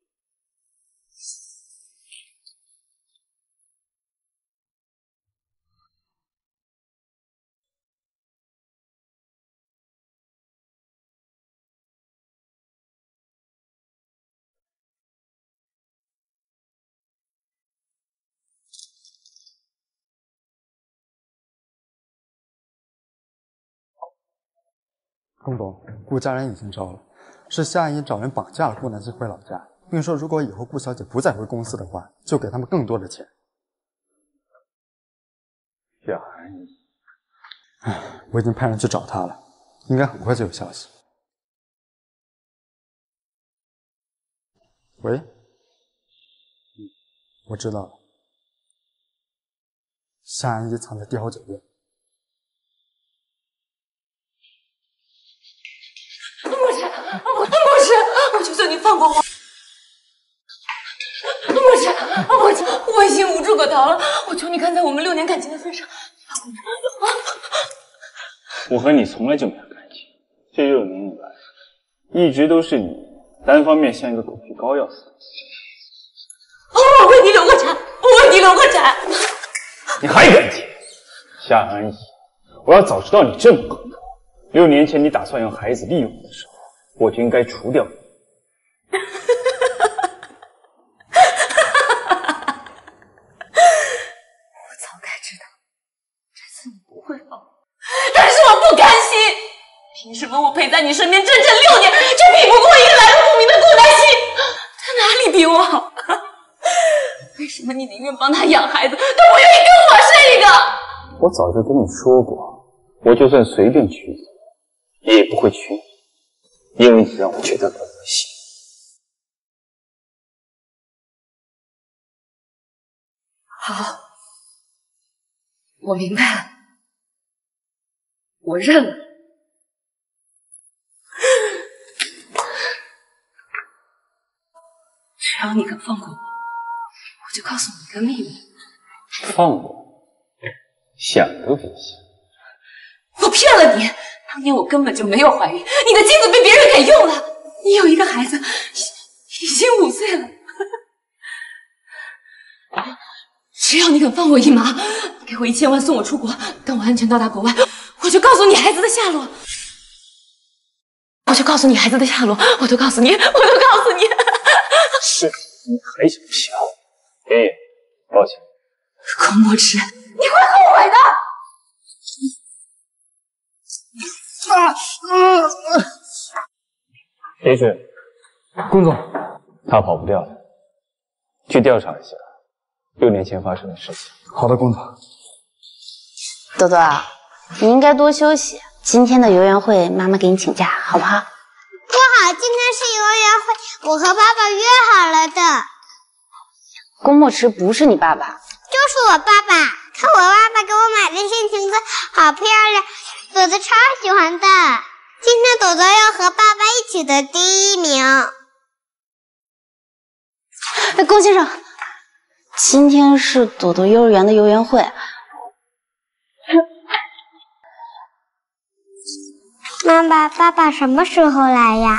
龚总，顾家人已经招了，是夏阿姨找人绑架了顾南星回老家，并说如果以后顾小姐不再回公司的话，就给他们更多的钱。 夏阿姨， 我已经派人去找她了，应该很快就有消息。喂，我知道了，夏阿姨藏在帝豪酒店。 不是，我求求你放过我！不是，我已经无处可逃了。我求你看在我们6年感情的份上， 我和你从来就没有感情，这6年以来，一直都是你单方面像一个狗皮膏药似的。 我为你流过产， 你还敢接？夏安逸，我要早知道你这么刻薄，6年前你打算用孩子利用我的时候，我就应该除掉你。 会好，但是我不甘心。凭什么我陪在你身边整整6年，就比不过一个来路不明的顾南希？他哪里比我好？为什么你宁愿帮他养孩子，都不愿意跟我生一个？ 我早就跟你说过，我就算随便娶你，也不会娶你，因为你让我觉得恶心。 好，我明白了，我认了。只要你肯放过我，我就告诉你一个秘密。 放我？想都别想！ 我骗了你，当年我根本就没有怀孕，你的精子被别人给用了。你有一个孩子，已经5岁了。只要你肯放我一马，给我1000万送我出国，等我安全到达国外，我就告诉你孩子的下落。我就告诉你孩子的下落，我都告诉你，我都告诉你。 是你还想骗我？爷爷，抱歉。 孔墨池，你会后悔的。 也许，龚总，他跑不掉的，去调查一下6年前发生的事情。 好的，龚总。 多多，你应该多休息。今天的游园会，妈妈给你请假，好不好？ 不好，今天是游园会，我和爸爸约好了的。 龚墨池不是你爸爸， 就是我爸爸。看我爸爸给我买的新裙子，好漂亮，朵朵超喜欢的。今天朵朵要和爸爸一起得第1名。 哎，龚先生，今天是朵朵幼儿园的游园会。 妈妈，爸爸什么时候来呀？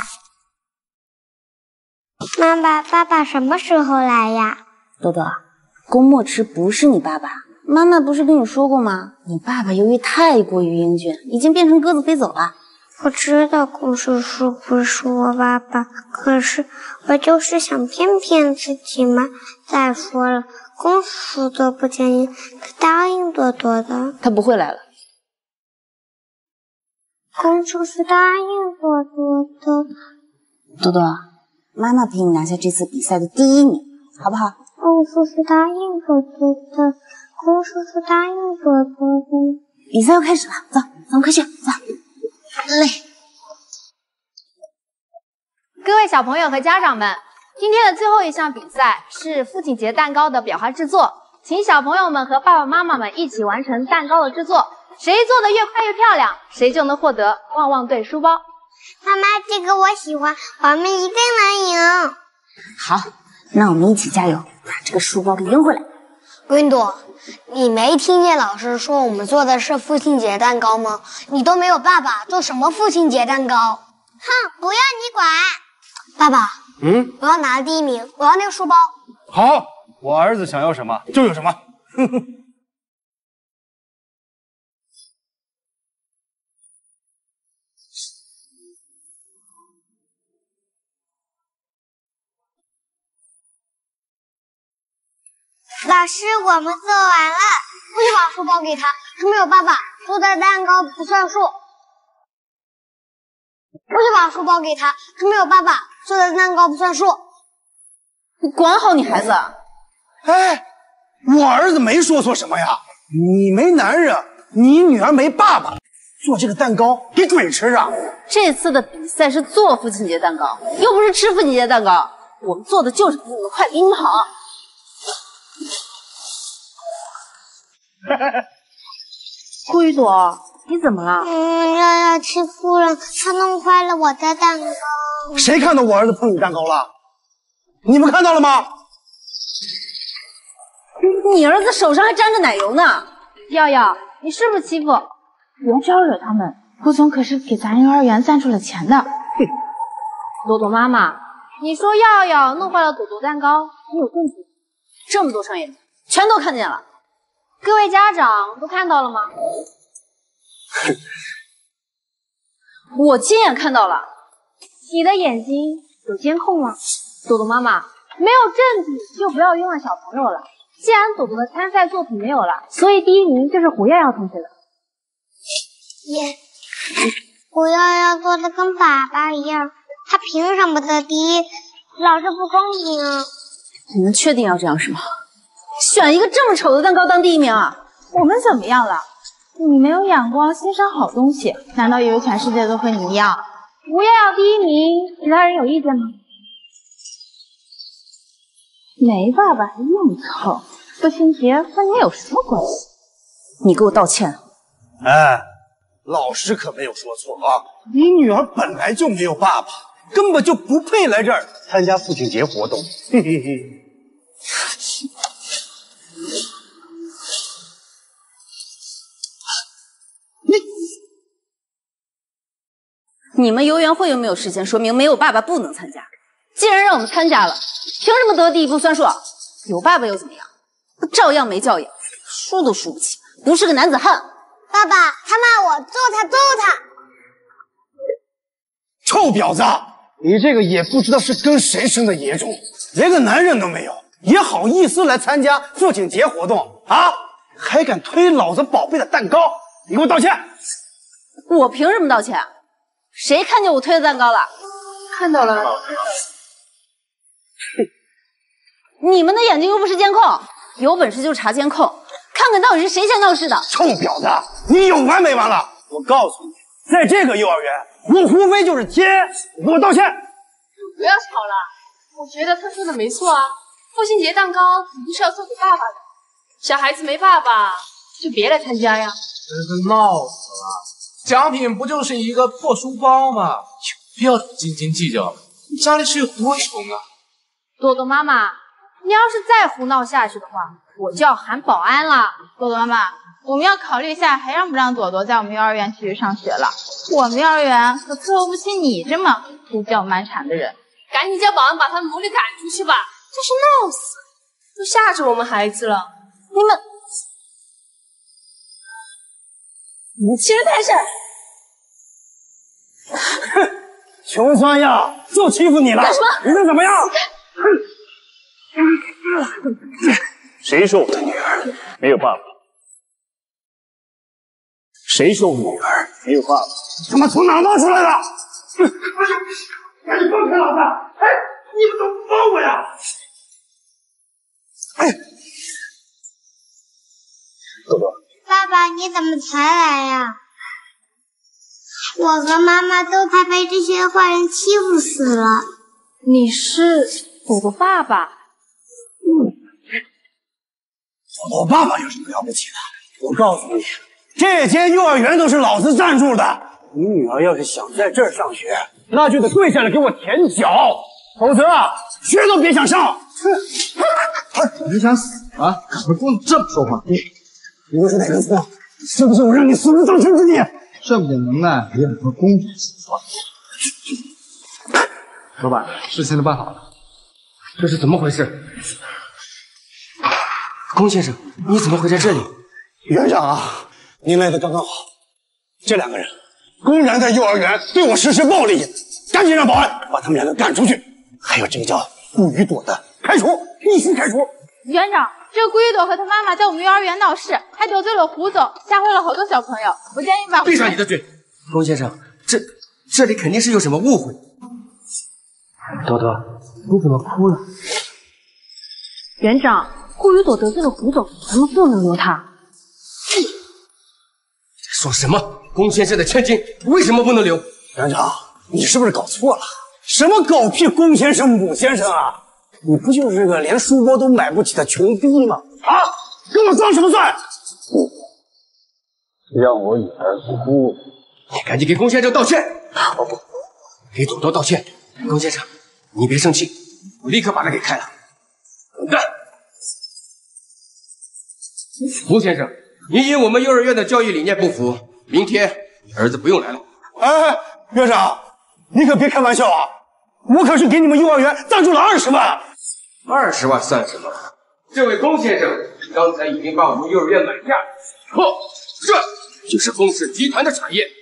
妈妈，爸爸什么时候来呀？ 朵朵，龚墨池不是你爸爸，妈妈不是跟你说过吗？你爸爸由于太过于英俊，已经变成鸽子飞走了。 我知道龚叔叔不是我爸爸，可是我就是想骗骗自己嘛。再说了，龚叔叔都不建议，可答应朵朵的。 他不会来了。 龚叔叔答应朵朵的。 朵朵，妈妈陪你拿下这次比赛的第1名，好不好？ 龚叔叔答应朵朵的。龚叔叔答应朵朵的。 比赛要开始了，走，咱们快去，走。累。 各位小朋友和家长们，今天的最后一项比赛是父亲节蛋糕的裱花制作，请小朋友们和爸爸妈妈们一起完成蛋糕的制作。谁做的越快越漂亮，谁就能获得旺旺队书包。 妈妈，这个我喜欢，我们一定能赢。 好，那我们一起加油，把这个书包给赢回来。 云朵，你没听见老师说我们做的是父亲节蛋糕吗？你都没有爸爸，做什么父亲节蛋糕？哼，不要你管。爸爸，我要拿第1名，我要那个书包。 好，我儿子想要什么就有什么。 老师，我们做完了。我就把书包给他，他没有爸爸，做的蛋糕不算数。我就把书包给他，他没有爸爸，做的蛋糕不算数。 你管好你孩子。 哎，我儿子没说错什么呀？你没男人，你女儿没爸爸，做这个蛋糕给鬼吃啊！ 这次的比赛是做父亲节蛋糕，又不是吃父亲节蛋糕。我们做的就是比你们快，比你们好。顾雨朵，你怎么了？ 让让欺负了，他弄坏了我的蛋糕。 谁看到我儿子碰你蛋糕了？你们看到了吗？ 你儿子手上还沾着奶油呢。 耀耀，你是不是欺负？别招惹他们，顾总可是给咱幼儿园赞助了钱的。朵朵妈妈，你说耀耀弄坏了朵朵蛋糕，你有证据？ 这么多双眼睛，全都看见了。 各位家长都看到了吗？ 我亲眼看到了。 你的眼睛有监控吗？朵朵妈妈，没有证据就不要冤枉小朋友了。既然朵朵的参赛作品没有了，所以第1名就是胡耀耀同学的。 也，我要做的跟爸爸一样，他凭什么得第一？老师不公平。 你们确定要这样是吗？选一个这么丑的蛋糕当第一名啊？ 我们怎么样了？你没有眼光，欣赏好东西，难道以为全世界都和你一样？吴耀耀第一名，其他人有意见吗？没爸爸还硬凑，父亲节和你有什么关系？ 你给我道歉！ 哎，老师可没有说错啊，你女儿本来就没有爸爸，根本就不配来这儿参加父亲节活动。嘿嘿嘿。 你们游园会又没有事先说明没有爸爸不能参加，既然让我们参加了，凭什么得第一不算数？有爸爸又怎么样？不照样没教养，输都输不起，不是个男子汉。 爸爸，他骂我，揍他，揍他！ 臭婊子，你这个也不知道是跟谁生的野种，连个男人都没有，也好意思来参加父亲节活动啊？还敢推老子宝贝的蛋糕，你给我道歉！ 我凭什么道歉？谁看见我推的蛋糕了？ 看到了。 你们的眼睛又不是监控，有本事就查监控，看看到底是谁先闹事的。 臭婊子，你有完没完了？我告诉你，在这个幼儿园，我胡飞就是天，你给我道歉！ 不要吵了，我觉得他说的没错啊。父亲节蛋糕肯定是要送给爸爸的，小孩子没爸爸就别来参加呀。 真是闹死了！奖品不就是一个破书包吗？不要斤斤计较了。你家里是有多穷啊？ 多多妈妈，你要是再胡闹下去的话，我就要喊保安了。多多妈妈，我们要考虑一下，还让不让朵朵在我们幼儿园继续上学了？我们幼儿园可伺候不起你这么胡搅蛮缠的人。 赶紧叫保安把他们母女赶出去吧！这是闹死，都吓着我们孩子了。 你欺人太甚！ 哼，穷酸样，就欺负你了， 干什么？ 你能怎么样？谁说我的女儿没有爸爸？谁说我女儿没有爸爸？他妈从哪闹出来的？赶紧放开老子！哎，你们怎么不放我呀？哎，豆豆。 爸爸，你怎么才来呀？我和妈妈都快被这些坏人欺负死了。 你是朵朵爸爸？ 我爸爸有什么了不起的？我告诉你，这间幼儿园都是老子赞助的。你女儿要是想在这儿上学，那就得跪下来给我舔脚，否则学都别想上。 你想死啊？敢不跟我这么说话？ 你又是哪根葱？是不是我让你死无葬身之地？ 这么点能耐也很公平。老板，事情都办好了，这是怎么回事？ 龚先生，你怎么会在这里？ 园长啊，您来的刚刚好。这两个人公然在幼儿园对我实施暴力，赶紧让保安把他们两个赶出去。还有这个叫顾雨朵的，开除，必须开除。 园长，这个顾雨朵和她妈妈在我们幼儿园闹事，还得罪了胡总，吓坏了好多小朋友。我建议把闭上你的嘴！龚先生，这里肯定是有什么误会。朵朵，你怎么哭了？ 园长，顾雨朵得罪了胡总，咱们不能留他。 说什么？龚先生的千金为什么不能留？ 园长，你是不是搞错了？什么狗屁龚先生、母先生啊！你不就是个连书包都买不起的穷逼吗？啊！跟我装什么蒜？ 让我女儿哭，你赶紧给龚先生道歉！不，给朵朵道歉。龚先生，你别生气，我立刻把他给开了。滚蛋！胡先生，你与我们幼儿园的教育理念不符，明天你儿子不用来了。 哎，院长，你可别开玩笑啊！我可是给你们幼儿园赞助了20万。 20万算什么？这位龚先生刚才已经把我们幼儿园买下，错，这就是龚氏集团的产业，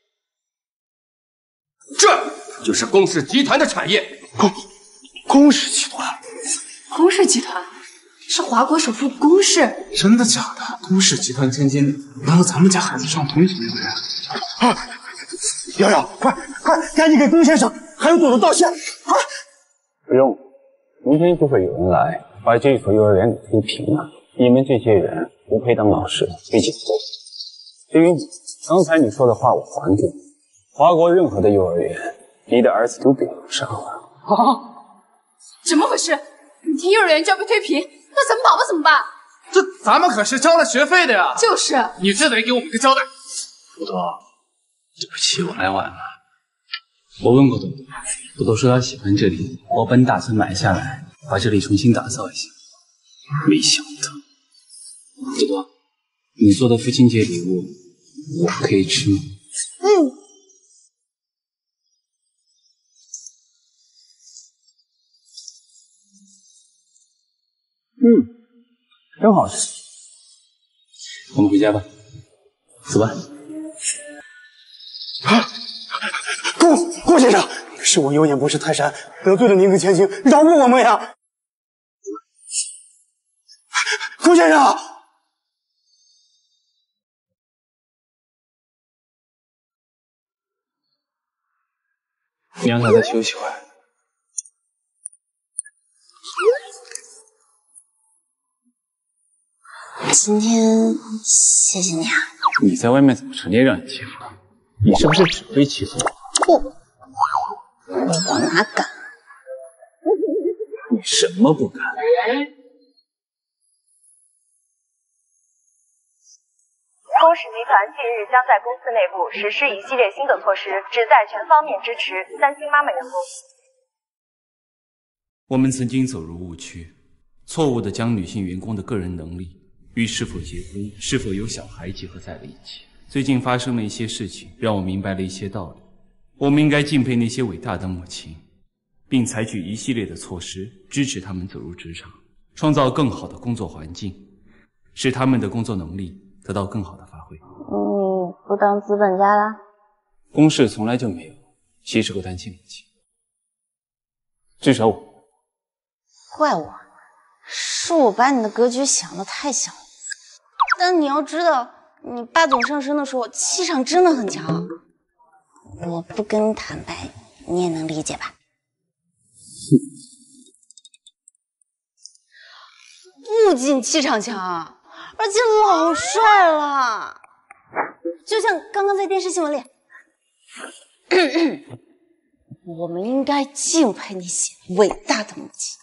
这就是龚氏集团的产业。 龚氏集团， 龚氏集团是华国首富龚氏。 真的假的？龚氏集团千金能和咱们家孩子上同一所幼儿园？ 瑶瑶，快，赶紧给龚先生还有朵朵道歉！快！ 不用，明天就会有人来把这所幼儿园给推平了。你们这些人不配当老师，被解雇。至于你，刚才你说的话我还给你。华国任何的幼儿园，你的儿子都比不上了。 啊！怎么回事？明天幼儿园就要被推平，那咱们宝宝怎么办？ 这咱们可是交了学费的呀！ 就是， 你这得给我们个交代。朵朵，对不起，我来晚了。我问过朵朵，朵朵说她喜欢这里，我本打算买下来，把这里重新打造一下。没想到，朵朵，你做的父亲节礼物，我可以吃吗？ 真好吃。我们回家吧，走吧。 顾先生，是我有眼不识泰山，得罪了您和千金，饶过我们呀！顾先生， 你让他再休息会儿。 今天谢谢你啊！ 你在外面怎么成天让人欺负？你是不是只会欺负我？ 不，我哪敢？ 你什么不敢？ 公使集团近日将在公司内部实施一系列新的措施，旨在全方面支持单亲妈妈员工。 我们曾经走入误区，错误地将女性员工的个人能力与是否结婚、是否有小孩结合在了一起。最近发生了一些事情，让我明白了一些道理。我们应该敬佩那些伟大的母亲，并采取一系列的措施，支持他们走入职场，创造更好的工作环境，使他们的工作能力得到更好的发挥。 你不当资本家啦？ 公事从来就没有稀释过单亲母亲，至少我。 怪我，是我把你的格局想得太小了。但你要知道，你爸总上身的时候气场真的很强。我不跟你坦白，你也能理解吧？不仅气场强，而且老帅了，就像刚刚在电视新闻里。我们应该敬佩那些伟大的母亲。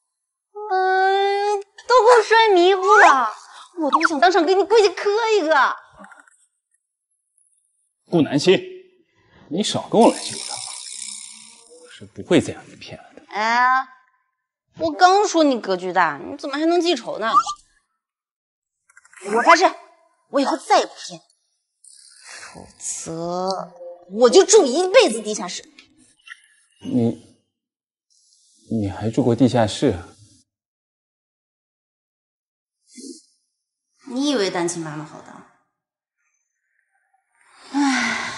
都给我摔迷糊了，我都想当场给你跪下磕一个。 顾南希，你少跟我来这套，我是不会再让你骗了的。 哎，我刚说你格局大，你怎么还能记仇呢？我发誓，我以后再也不骗你，否则我就住一辈子地下室。 你还住过地下室啊？ 你以为单亲妈妈好当？唉，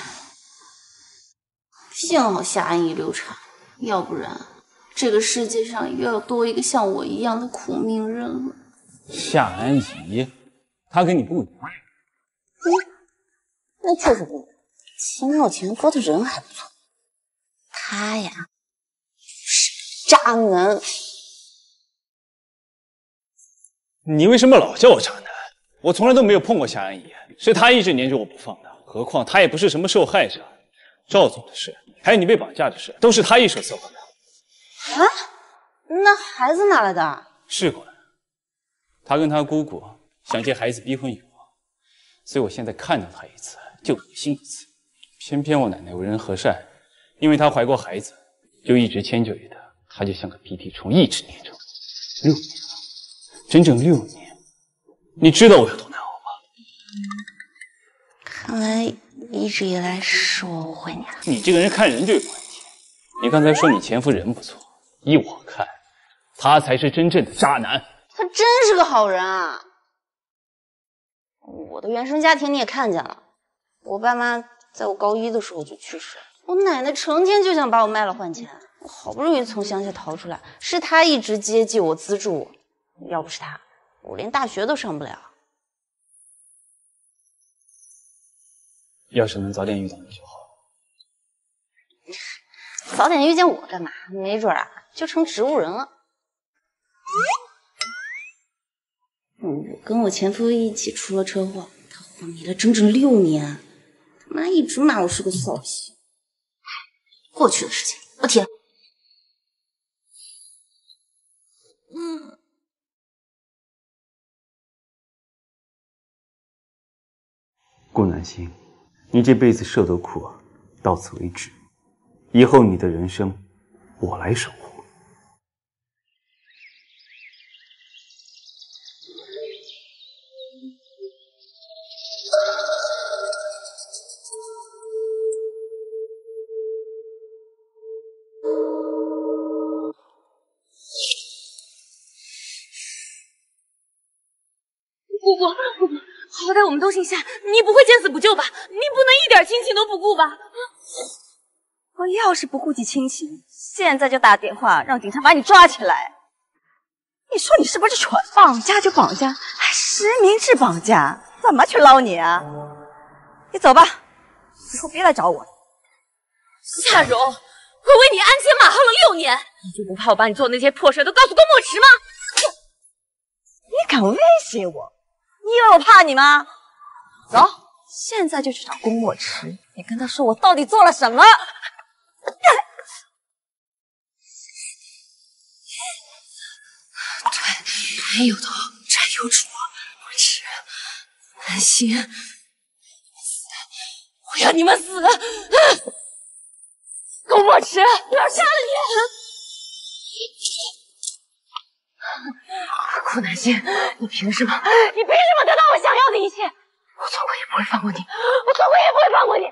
幸好夏安怡流产，要不然这个世界上又要多一个像我一样的苦命人了。 夏安怡，她跟你不一样。 那确实不一样。秦老前夫的人还不错，他呀是渣男。 你为什么老叫我渣男？我从来都没有碰过夏安怡，是她一直黏着我不放的。何况她也不是什么受害者，赵总的事，还有你被绑架的事，都是她一手策划的。 啊？那孩子哪来的？ 是过来，她跟她姑姑想借孩子逼婚于我，所以我现在看到她一次就恶心一次。偏偏我奶奶为人和善，因为她怀过孩子，就一直迁就于她，她就像个鼻涕虫，一直黏着我。6年了，整整6年。你知道我有多难熬吗？ 看来一直以来是我误会你了。 你这个人看人就有问题。你刚才说你前夫人不错，依我看，他才是真正的渣男。 他真是个好人啊！我的原生家庭你也看见了，我爸妈在我高1的时候就去世了，我奶奶成天就想把我卖了换钱，我好不容易从乡下逃出来，是她一直接济我资助我，要不是她，我连大学都上不了。 要是能早点遇到你就好。 早点遇见我干嘛？没准啊，就成植物人了。我跟我前夫一起出了车祸，他昏迷了整整6年，他妈一直骂我是个扫兴。过去的事情不提了。 顾南星，你这辈子受的苦啊，到此为止，以后你的人生我来守护。 姑姑，好歹我们都姓夏，你不会见死不救吧？你不能一点亲情都不顾吧？ 我要是不顾及亲情，现在就打电话让警察把你抓起来。你说你是不是蠢？绑架就绑架，还实名制绑架，怎么去捞你啊？你走吧，以后别来找我。 夏蓉，我为你鞍前马后了6年，你就不怕我把你做的那些破事都告诉郭墨池吗？ 你敢威胁我？你以为我怕你吗？走，现在就去找郭墨池，你跟他说我到底做了什么。 腿有头，债有主，墨池，南星，我要你们死！郭墨池，我要杀了你！顾南星，你凭什么得到我想要的一切？我从来也不会放过你，我从来也不会放过你。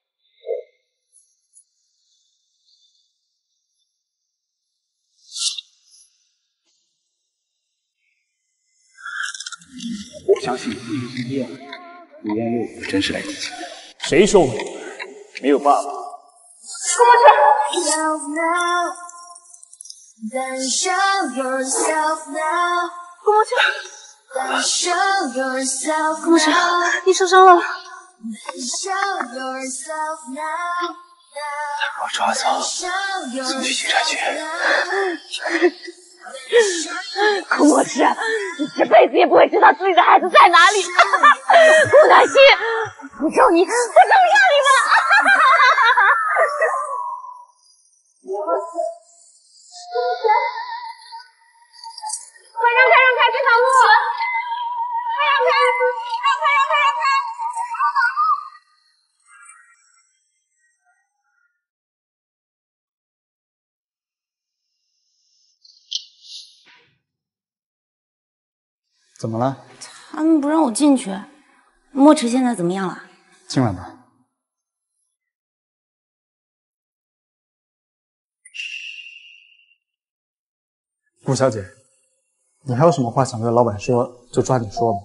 我相信今天5月6日的真实来提亲。谁说我没有爸爸？ 郭墨池。郭墨池，郭墨池，你受伤了。 他把我抓走，送去警察局。 郭墨池，你这辈子也不会知道自己的孩子在哪里。顾南星，不咒你，我咒杀你们！快让开这条路！快让开！让开！ 怎么了？ 他们不让我进去。墨池现在怎么样了？ 进来吧。顾小姐，你还有什么话想对老板说，就抓紧说吧。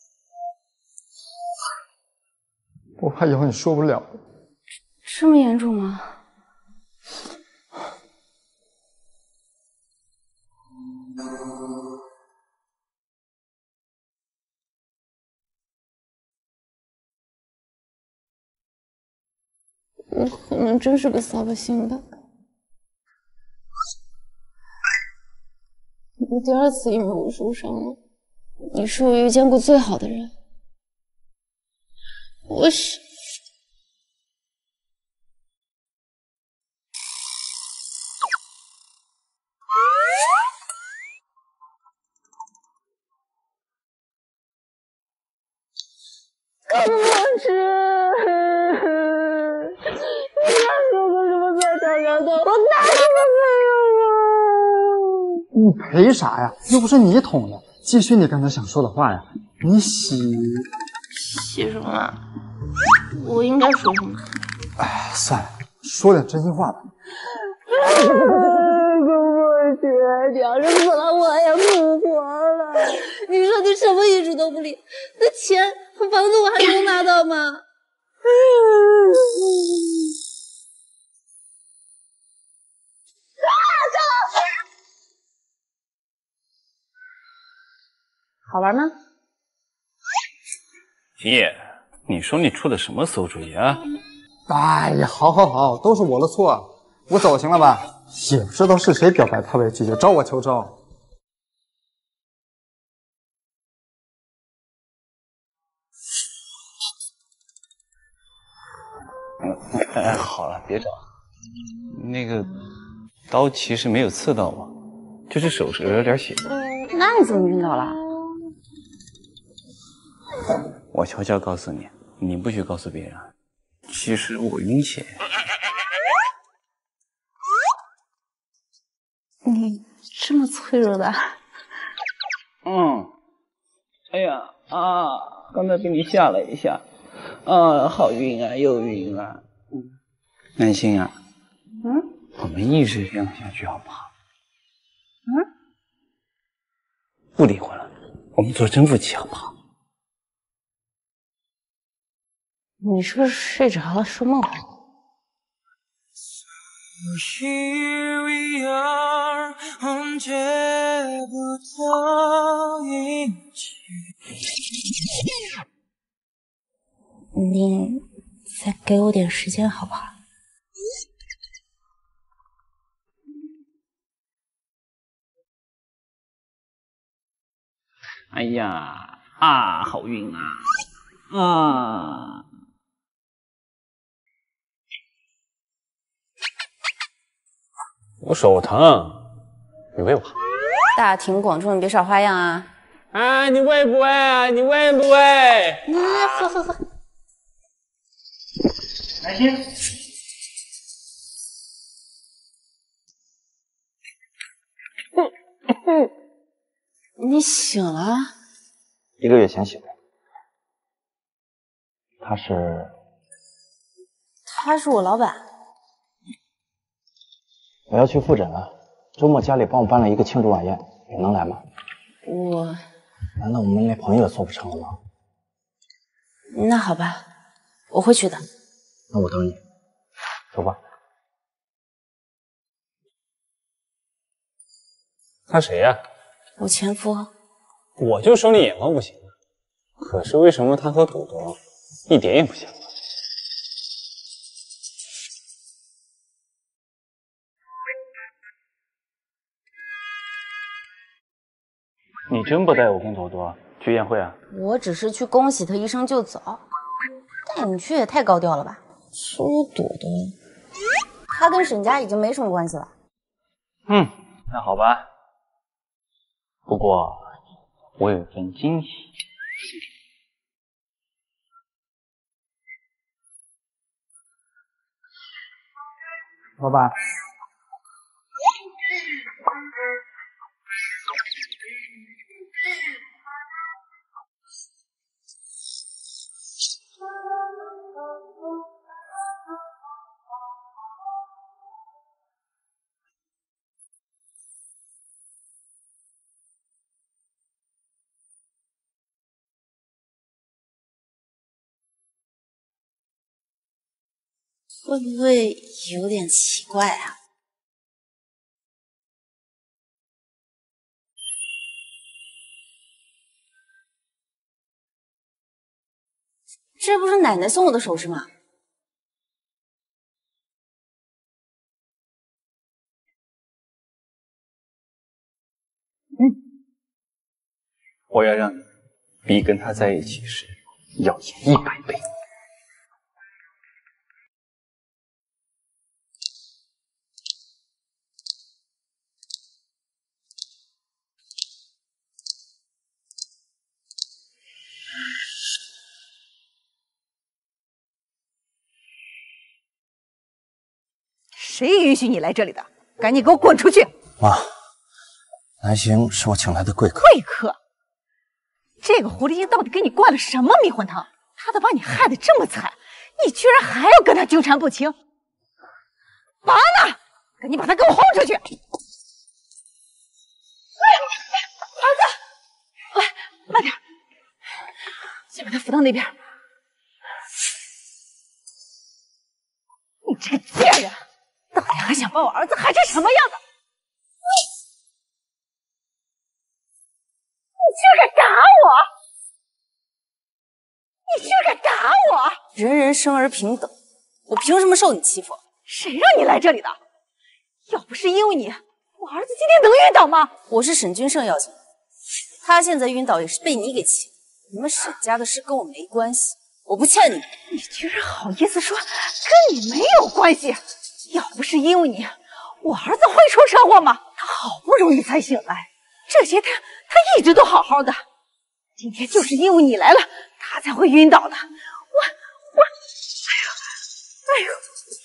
我怕以后你受不了。 这么严重吗？我可能真是个扫把星吧。你第2次因为我受伤了，你是我遇见过最好的人。我是。郭墨池，你看我为什么在这样的？我哪里都没有啊！ 你赔啥呀？又不是你捅的。继续你刚才想说的话呀。你洗什么？我应该说什么？ 哎，算了，说点真心话吧。 郭墨池，你要是死了，我也不活了。你说你什么遗嘱都不立，那钱和房子我还能拿到吗？ 好玩吗？ 秦野， 你说你出的什么馊主意啊？ 哎呀，好，都是我的错，我走行了吧？也不知道是谁表白他为拒绝，找我求招。 哎，好了，别找。那个刀其实没有刺到我，就是手上有点血。 那你怎么晕倒了？ 我悄悄告诉你，你不许告诉别人。其实我晕血。 你这么脆弱的？ 哎呀啊！刚才被你吓了一下，好晕啊，又晕啊。南星啊，我们一直这样下去好不好？不离婚了，我们做真夫妻好不好？ 你是不是睡着了，说梦话 ？Here we are， 借不到一起。 你再给我点时间好不好？ 哎呀啊，好晕啊！我手疼，你喂我。 大庭广众，你别耍花样啊！ 哎，你喂不喂啊？你喂不喂？ 你喝。 南星， 你醒了 ？1个月前醒的。 他是我老板。 我要去复诊了，周末家里帮我办了一个庆祝晚宴，你能来吗？难道我们连朋友也做不成了吗？ 那好吧，我会去的。 那我等你，走吧。 他谁呀？ 我前夫。 我就说你眼光不行，可是为什么他和朵朵一点也不像？你真不带我跟朵朵去宴会啊？ 我只是去恭喜他一声就走，带你去也太高调了吧？说朵朵，他跟沈家已经没什么关系了。 那好吧。不过我有一份惊喜。 老板。 会不会有点奇怪啊？这不是奶奶送我的首饰吗？ 我要让你比跟他在一起时要强100倍。 谁允许你来这里的？赶紧给我滚出去！ 妈，南星是我请来的贵客。 贵客？这个狐狸精到底给你灌了什么迷魂汤？他都把你害得这么惨，你居然还要跟他纠缠不清？保安呢？赶紧把他给我轰出去！儿子，来，慢点，先把他扶到那边。你这个贱人，到底还想把我儿子害成什么样子？你居然敢打我！你居然敢打人人生而平等，我凭什么受你欺负？ 谁让你来这里的？要不是因为你，我儿子今天能晕倒吗？ 我是沈君胜邀请的，他现在晕倒也是被你给气。你们沈家的事跟我没关系，我不欠你。 你居然好意思说跟你没有关系？要不是因为你，我儿子会出车祸吗？他好不容易才醒来，这些天他一直都好好的。今天就是因为你来了，他才会晕倒的。哎呦！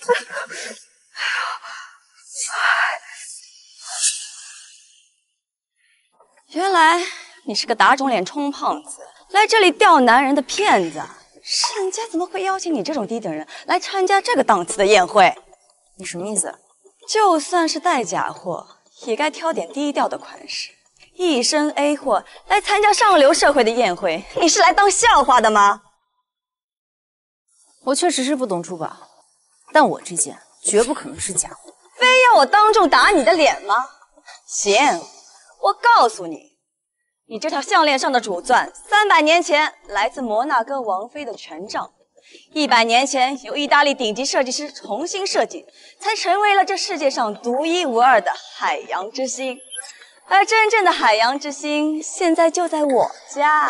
原来你是个打肿脸充胖子，来这里钓男人的骗子。沈家怎么会邀请你这种低等人来参加这个档次的宴会？你什么意思？就算是带假货，也该挑点低调的款式。一身 A 货来参加上流社会的宴会，你是来当笑话的吗？我确实是不懂珠宝，但我这件绝不可能是假货。非要我当众打你的脸吗？行，我告诉你，你这条项链上的主钻，300年前来自摩纳哥王妃的权杖，100年前由意大利顶级设计师重新设计，才成为了这世界上独一无二的海洋之星。而真正的海洋之星，现在就在我家。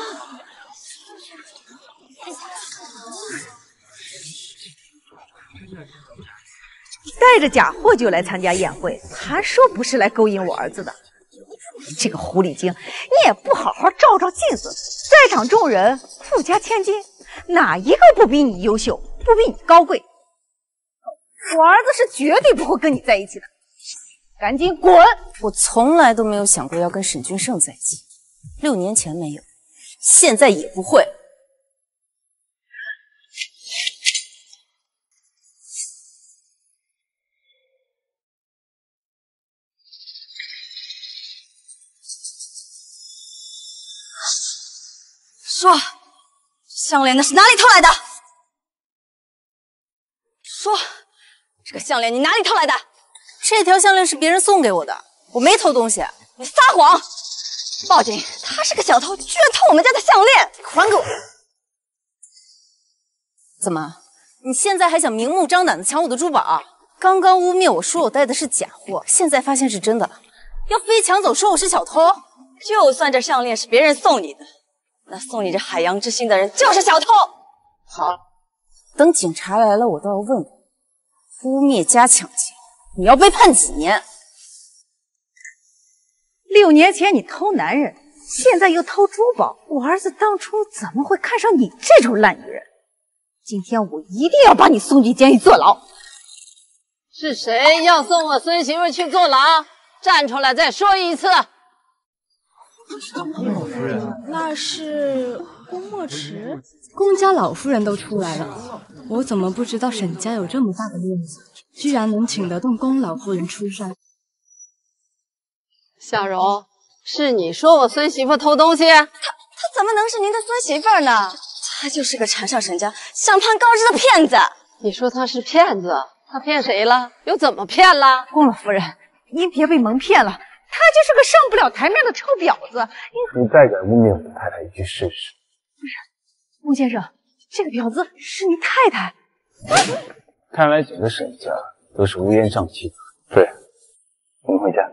带着假货就来参加宴会，还说不是来勾引我儿子的。你这个狐狸精，你也不好好照照镜子，在场众人富家千金，哪一个不比你优秀，不比你高贵？我儿子是绝对不会跟你在一起的，赶紧滚！ 我从来都没有想过要跟沈君胜在一起，6年前没有，现在也不会。说，项链那是哪里偷来的？说，这个项链你哪里偷来的？这条项链是别人送给我的，我没偷东西。你撒谎！报警！他是个小偷，居然偷我们家的项链，还给我！怎么，你现在还想明目张胆的抢我的珠宝？刚刚污蔑我说我带的是假货，现在发现是真的了，要非抢走说我是小偷？就算这项链是别人送你的，那送你这海洋之心的人就是小偷。好，等警察来了，我都要问问，污蔑加抢劫，你要被判几年 ？6年前你偷男人，现在又偷珠宝，我儿子当初怎么会看上你这种烂女人？今天我一定要把你送进监狱坐牢。 是谁要送我孙媳妇去坐牢？站出来再说一次。 那是宫墨池，宫家老夫人都出来了，我怎么不知道沈家有这么大的面子，居然能请得动宫老夫人出山。 小柔，是你说我孙媳妇偷东西？ 她怎么能是您的孙媳妇呢？她就是个缠上沈家、想攀高枝的骗子。 你说她是骗子？她骗谁了？又怎么骗了？ 宫老夫人，您别被蒙骗了，他就是个上不了台面的臭婊子。 你再敢污蔑我的太太，你去试试。 不是，穆先生，这个婊子是您太太。 看来整个沈家都是乌烟瘴气的。对，我们回家。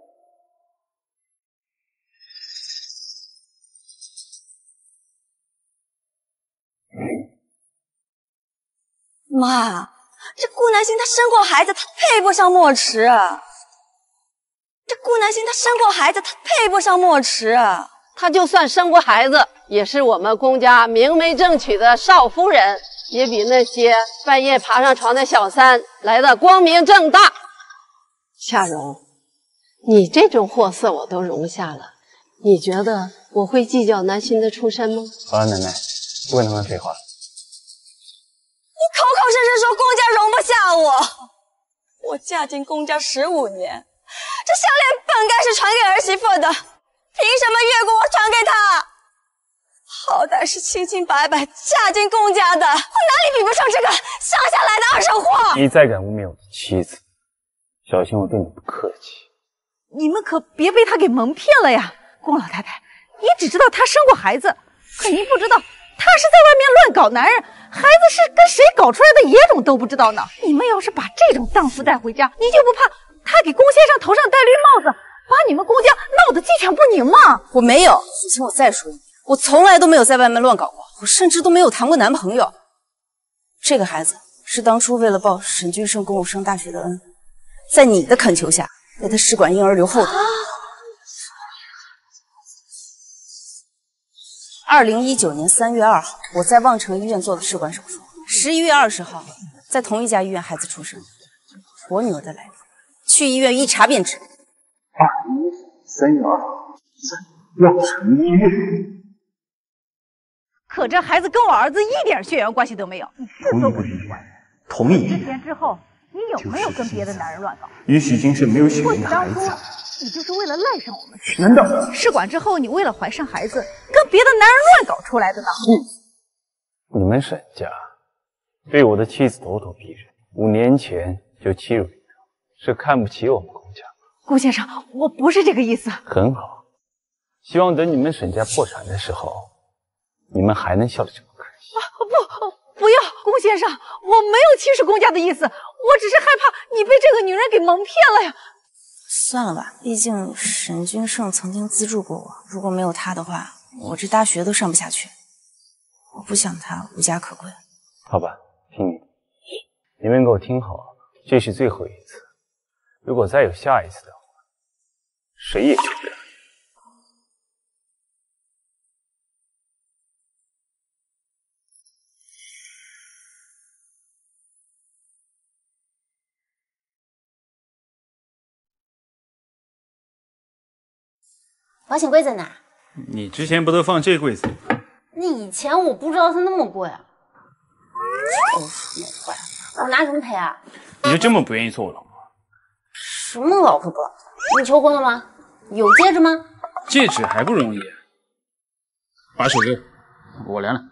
妈，这顾南星她生过孩子，她配不上墨池啊！这顾南星她生过孩子，她配不上墨池啊！ 她就算生过孩子，也是我们宫家明媒正娶的少夫人，也比那些半夜爬上床的小三来的光明正大。夏蓉，你这种货色我都容下了，你觉得我会计较南星的出身吗？ 好了，奶奶，不跟他们废话了。 你口口声声说宫家容不下我，我嫁进宫家15年，这项链本该是传给儿媳妇的，凭什么越过我传给她？好歹是清清白白嫁进宫家的，我哪里比不上这个乡下来的二手货？ 你再敢污蔑我的妻子，小心我对你不客气。 你们可别被他给蒙骗了呀！宫老太太，你只知道她生过孩子，可您不知道他是在外面乱搞男人，孩子是跟谁搞出来的野种都不知道呢。你们要是把这种荡妇带回家，你就不怕他给龚先生头上戴绿帽子，把你们龚家闹得鸡犬不宁吗？ 我没有，请我再说一遍，我从来都没有在外面乱搞过，我甚至都没有谈过男朋友。这个孩子是当初为了报沈君胜供我上大学的恩，在你的恳求下，为他试管婴儿留后的。2019年3月2号，我在望城医院做的试管手术。11月20号，在同一家医院孩子出生。我女儿的来历，去医院一查便知。 3月2号，在望城医院。 可这孩子跟我儿子一点血缘关系都没有，你是做不出来。 同意。 之前之后，你有没有跟别的男人乱搞？ 与许金胜没有血缘的孩子。 你就是为了赖上我们去？ 难道试管之后，你为了怀上孩子，跟别的男人乱搞出来的呢？ 你们沈家对我的妻子咄咄逼人，5年前就欺辱你了，是看不起我们龚家。 顾先生，我不是这个意思。 很好，希望等你们沈家破产的时候，你们还能笑得这么开心。 不要，龚先生，我没有欺视龚家的意思，我只是害怕你被这个女人给蒙骗了呀。 算了吧，毕竟沈君胜曾经资助过我，如果没有他的话，我这大学都上不下去。我不想他无家可归。 好吧，听你的，你们给我听好，这是最后一次，如果再有下一次的话，谁也救不了。 保险柜在哪？ 你之前不都放这柜子里吗？ 那以前我不知道它那么贵啊。就是没坏，我拿什么赔啊？ 你就这么不愿意做我老婆？ 什么老婆不老婆？你求婚了吗？有戒指吗？ 戒指还不容易，把手给我，我量量。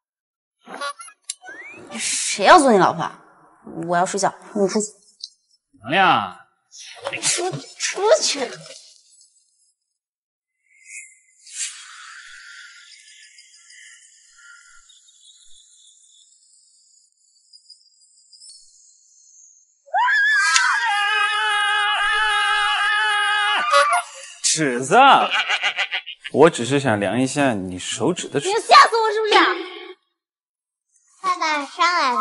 谁要做你老婆？我要睡觉，你出去。 娘娘， 出去。 尺子，我只是想量一下你手指的尺。 你吓死我是不是？ 爸爸上来了。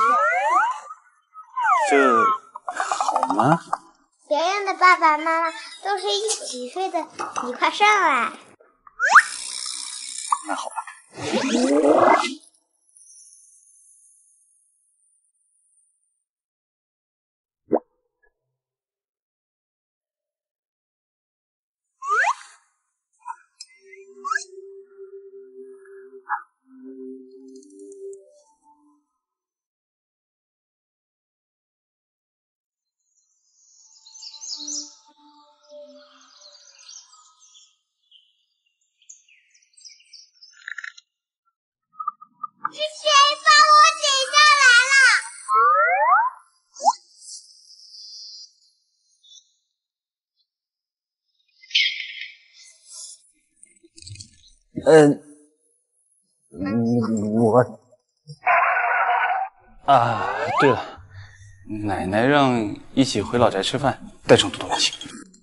这好吗？ 别人的爸爸妈妈都是一起睡的，你快上来。 那好吧。 是谁把我顶下来了？ 对了，奶奶让一起回老宅吃饭，带上多多一起。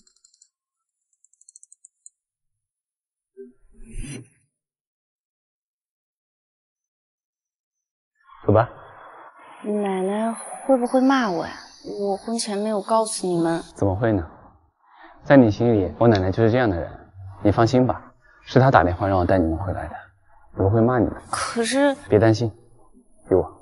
走吧。 奶奶会不会骂我呀？我婚前没有告诉你们。 怎么会呢？在你心里，我奶奶就是这样的人。你放心吧，是她打电话让我带你们回来的，不会骂你们。 可是， 别担心，有我。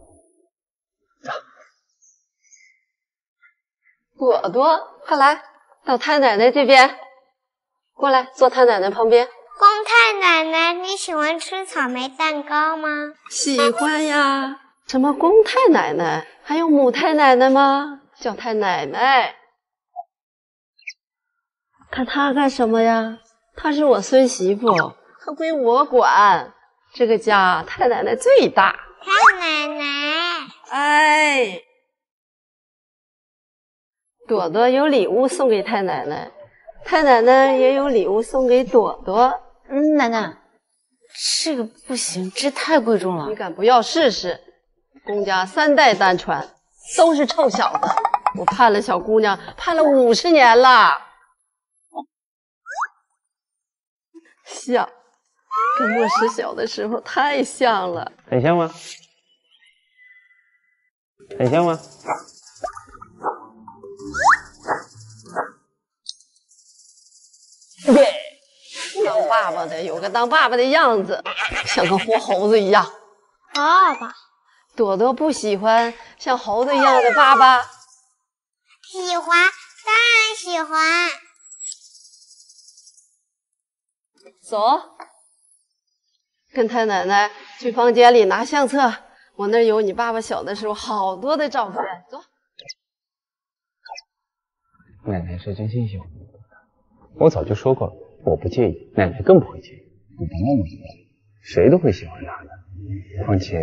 朵朵，快来到太奶奶这边，过来坐太奶奶旁边。 公太奶奶，你喜欢吃草莓蛋糕吗？ 喜欢呀。什么公太奶奶？还有母太奶奶吗？叫太奶奶。看她干什么呀？她是我孙媳妇，可归我管。这个家太奶奶最大。 太奶奶， 哎。朵朵有礼物送给太奶奶，太奶奶也有礼物送给朵朵。 奶奶， 这个不行，这太贵重了。 你敢不要试试？公家3代单传，都是臭小子。我盼了小姑娘，盼了50年了。像，跟墨石小的时候太像了。 很像吗？很像吗？ 当爸爸的有个当爸爸的样子，像个活猴子一样。 爸爸， 朵朵不喜欢像猴子一样的爸爸。 喜欢，当然喜欢。 走，跟太奶奶去房间里拿相册，我那儿有你爸爸小的时候好多的照片。走。 奶奶是真心喜欢朵朵的，我早就说过了，我不介意，奶奶更不会介意。你别那么说，谁都会喜欢她的。况且，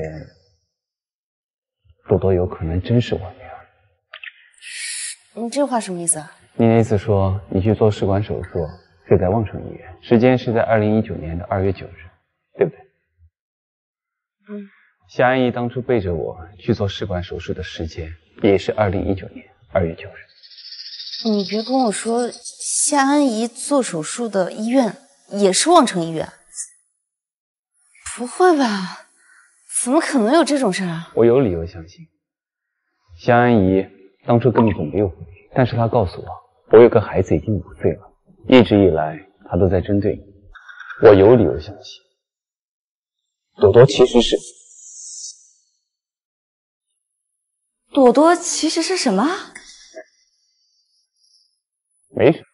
朵朵有可能真是我女儿。 你这话什么意思啊？ 你那次说你去做试管手术是在望城医院，时间是在2019年的2月9日，对不对？ 嗯。 夏安怡当初背着我去做试管手术的时间也是2019年2月9日。 你别跟我说夏安怡做手术的医院也是望城医院？不会吧？怎么可能有这种事啊？ 我有理由相信，夏安怡当初根本就没有怀孕，但是她告诉我有个孩子已经5岁了，一直以来她都在针对你。我有理由相信，朵朵其实是…… 朵朵其实是什么？ 没什么，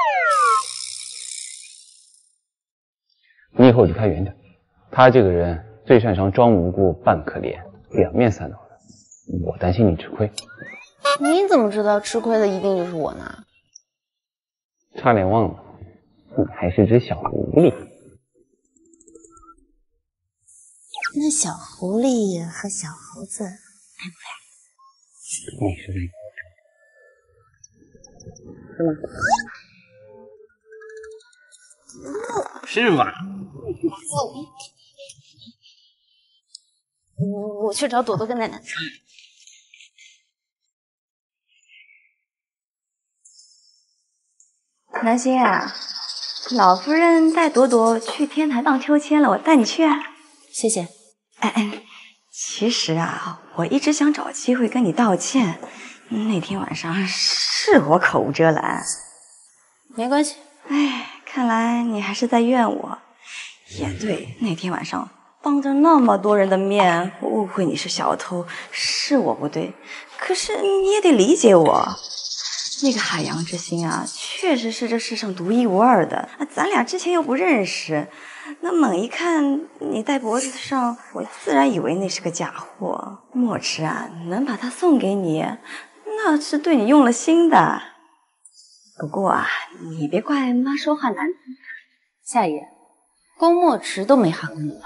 你以后离他远点。他这个人最擅长装无辜扮可怜，两面三刀的，我担心你吃亏。 你怎么知道吃亏的一定就是我呢？ 差点忘了，你还是只小狐狸。 那小狐狸和小猴子配不配？ 你是不是？ 是吗？是吗？ 我去找朵朵跟奶奶。 南星啊，老夫人带朵朵去天台荡秋千了，我带你去啊。 谢谢。 哎，其实啊，我一直想找机会跟你道歉。那天晚上是我口无遮拦。 没关系。 哎，看来你还是在怨我。也对，那天晚上当着那么多人的面，我误会你是小偷，是我不对。可是你也得理解我。那个海洋之心啊，确实是这世上独一无二的。咱俩之前又不认识，那猛一看你戴脖子上，我自然以为那是个假货。墨池啊，能把它送给你，那是对你用了心的。不过啊，你别怪妈说话难听。 夏爷，宫墨池都没喊过你妈。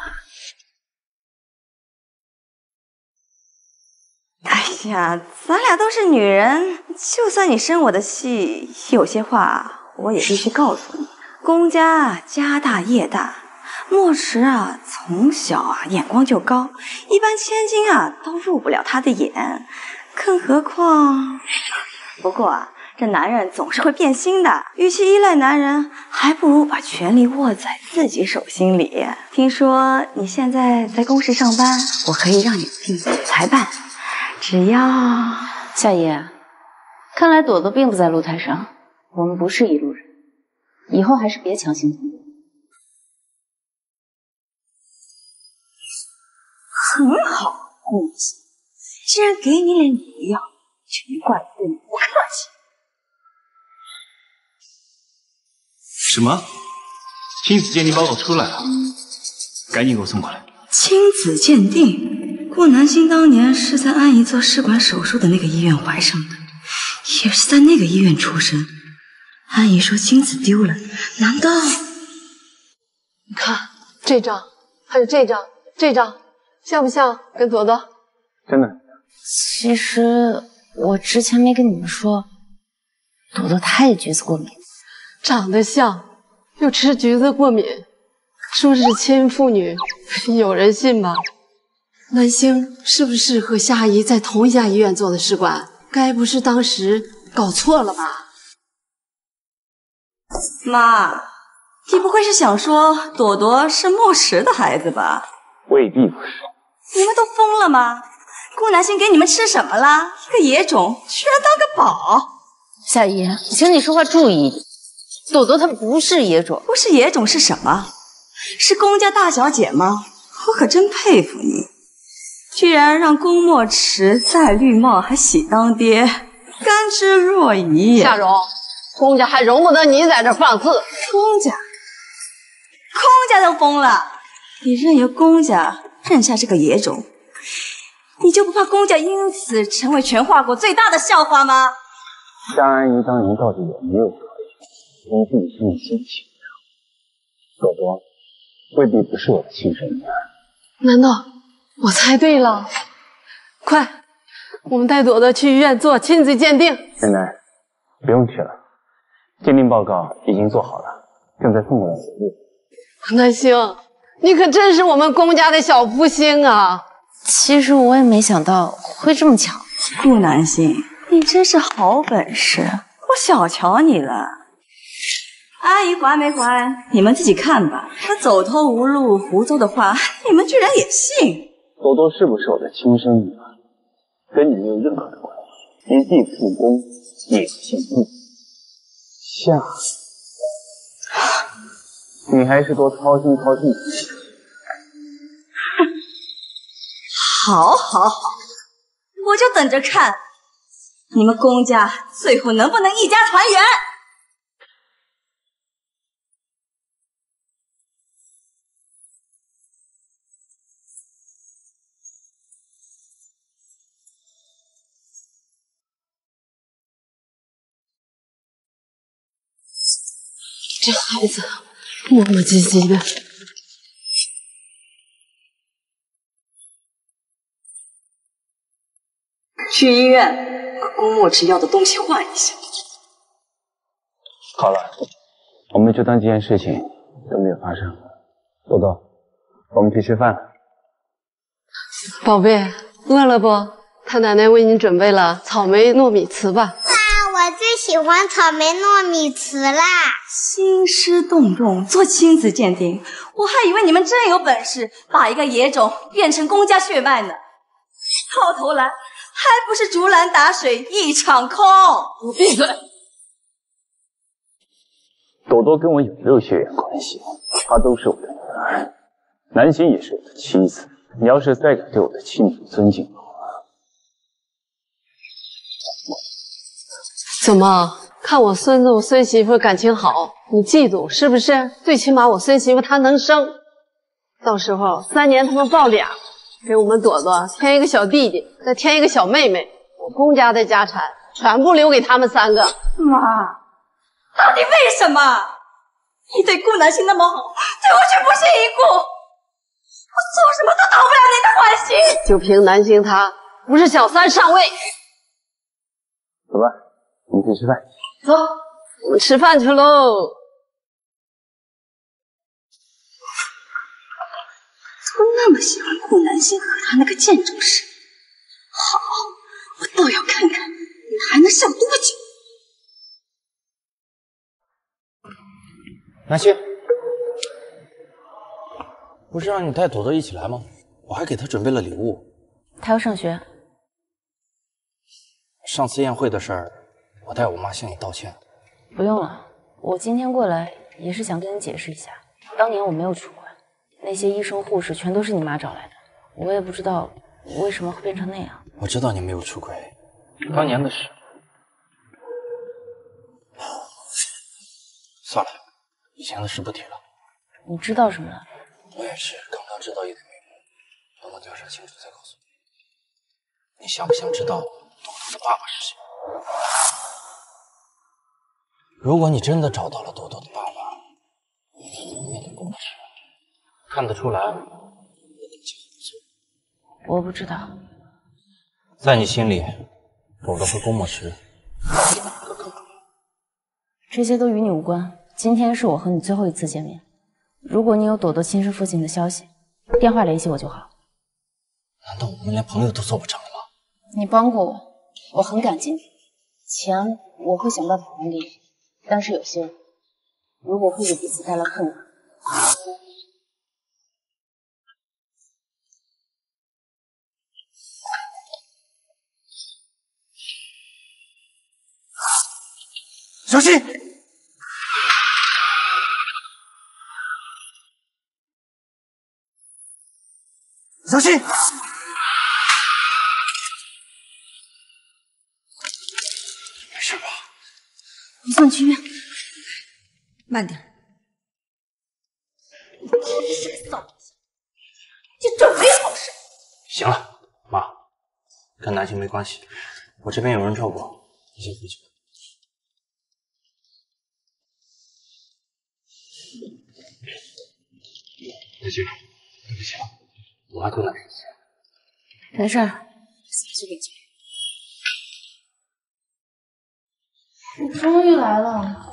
哎呀，咱俩都是女人，就算你生我的气，有些话我也必须告诉你。宫家家大业大，墨池啊从小啊眼光就高，一般千金啊都入不了他的眼，更何况……不过啊，这男人总是会变心的，与其依赖男人，还不如把权力握在自己手心里。听说你现在在公司上班，我可以让你进总裁办。只要夏爷，看来朵朵并不在露台上，我们不是一路人，以后还是别强行通过。 很好，公子，既然给你脸你不要，全怪我对你不客气。 什么？亲子鉴定报告出来了，赶紧给我送过来。 亲子鉴定。顾南星当年是在安怡做试管手术的那个医院怀上的，也是在那个医院出生。安怡说精子丢了，难道…… 你看这张，还有这张，这张像不像跟朵朵？ 真的。 其实我之前没跟你们说，朵朵她也橘子过敏， 长得像，又吃橘子过敏， 说是亲父女，有人信吗？南星是不是和夏阿姨在同一家医院做的试管？该不是当时搞错了吧？ 妈，你不会是想说朵朵是莫池的孩子吧？ 未必不是。 你们都疯了吗？顾南星给你们吃什么啦？一个野种居然当个宝！ 夏姨，请你说话注意一点。朵朵她不是野种， 不是野种是什么？是宫家大小姐吗？我可真佩服你，居然让宫莫池戴绿帽还喜当爹，甘之若饴。 夏蓉，宫家还容不得你在这放肆。 宫家都疯了，你任由宫家认下这个野种，你就不怕宫家因此成为全华国最大的笑话吗？ 夏阿姨当年到底有没有可以？你自己心里清清楚。朵朵未必不是我的亲生女儿。 难道我猜对了？快，我们带朵朵去医院做亲子鉴定。 奶奶，不用去了，鉴定报告已经做好了，正在送过来检验。 南星，你可真是我们宫家的小福星啊！ 其实我也没想到会这么巧。 顾南星，你真是好本事，我小瞧你了。阿姨还没还，你们自己看吧。他走投无路、胡诌的话，你们居然也信？ 朵朵是不是我的亲生女儿，跟你没有任何的关系。你既父公，也姓顾。夏，你还是多操心操心。 好，我就等着看你们宫家最后能不能一家团圆。 这孩子磨磨唧唧的。 去医院把宫莫池要的东西换一下。 好了，我们就当这件事情都没有发生。朵朵，我们去吃饭了。 宝贝，饿了不？太奶奶为你准备了草莓糯米糍吧。 我最喜欢草莓糯米糍啦！ 兴师动众做亲子鉴定，我还以为你们真有本事把一个野种变成宫家血脉呢，到头来还不是竹篮打水一场空！ 你闭嘴！ 朵朵跟我有没有血缘关系？她都是我的女儿，南星也是我的妻子。你要是再敢对我的亲女尊敬的话， 怎么看我孙子我孙媳妇感情好，你嫉妒是不是？最起码我孙媳妇她能生，到时候3年他们抱俩，给我们朵朵添一个小弟弟，再添一个小妹妹，我宫家的家产全部留给他们3个。 妈，到底为什么？你对顾南星那么好，对我却不屑一顾，我做什么都讨不了你的欢心。 就凭南星他不是小三上位。 走吧，我们去吃饭。 走，我们吃饭去喽。 都那么喜欢顾南星和他那个贱种师，好，我倒要看看你们还能笑多久。 南星，不是让你带朵朵一起来吗？我还给她准备了礼物。 她要上学。 上次宴会的事儿，我代我妈向你道歉。 不用了，我今天过来也是想跟你解释一下，当年我没有出轨，那些医生护士全都是你妈找来的，我也不知道为什么会变成那样。 我知道你没有出轨，当年的事。算了，以前的事不提了。 你知道什么了？ 我也是刚刚知道一点眉目，等我调查清楚再告诉你。你想不想知道朵朵的爸爸是谁？如果你真的找到了朵朵的爸爸，你一定面对公事，看得出来，我跟你结合不错。 我不知道。 在你心里，朵朵和宫莫池， 这些都与你无关。今天是我和你最后一次见面， 如果你有朵朵亲生父亲的消息，电话联系我就好。 难道我们连朋友都做不成了吗？ 你帮过我，我很感激你。钱我会想办法还给你，但是有些人如果会给彼此带来困难， 小心！小心！没事吧？ 我送你去医院。 慢点。 你真骚！你准没好事。 行了，妈，跟南星没关系，我这边有人照顾，你先回去吧。南星，对不起啊，我妈多难受。 没事儿，就给你去。你终于来了。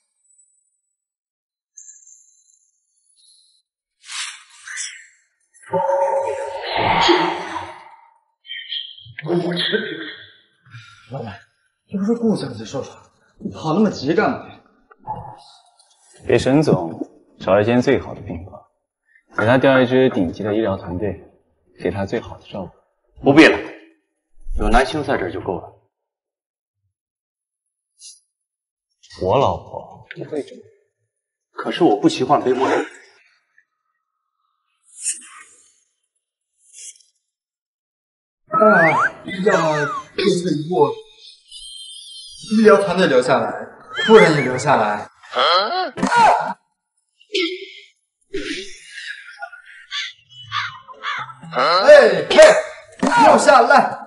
老板，这不是顾小姐受伤，你跑那么急干嘛呀？ 给沈总找一间最好的病房，给他调一支顶级的医疗团队，给他最好的照顾。 不必了，有南星在这儿就够了。我老婆不会这样，可是我不习惯被默认。 要这次一步，医疗团队留下来，夫人也留下来。哎嘿，留下来！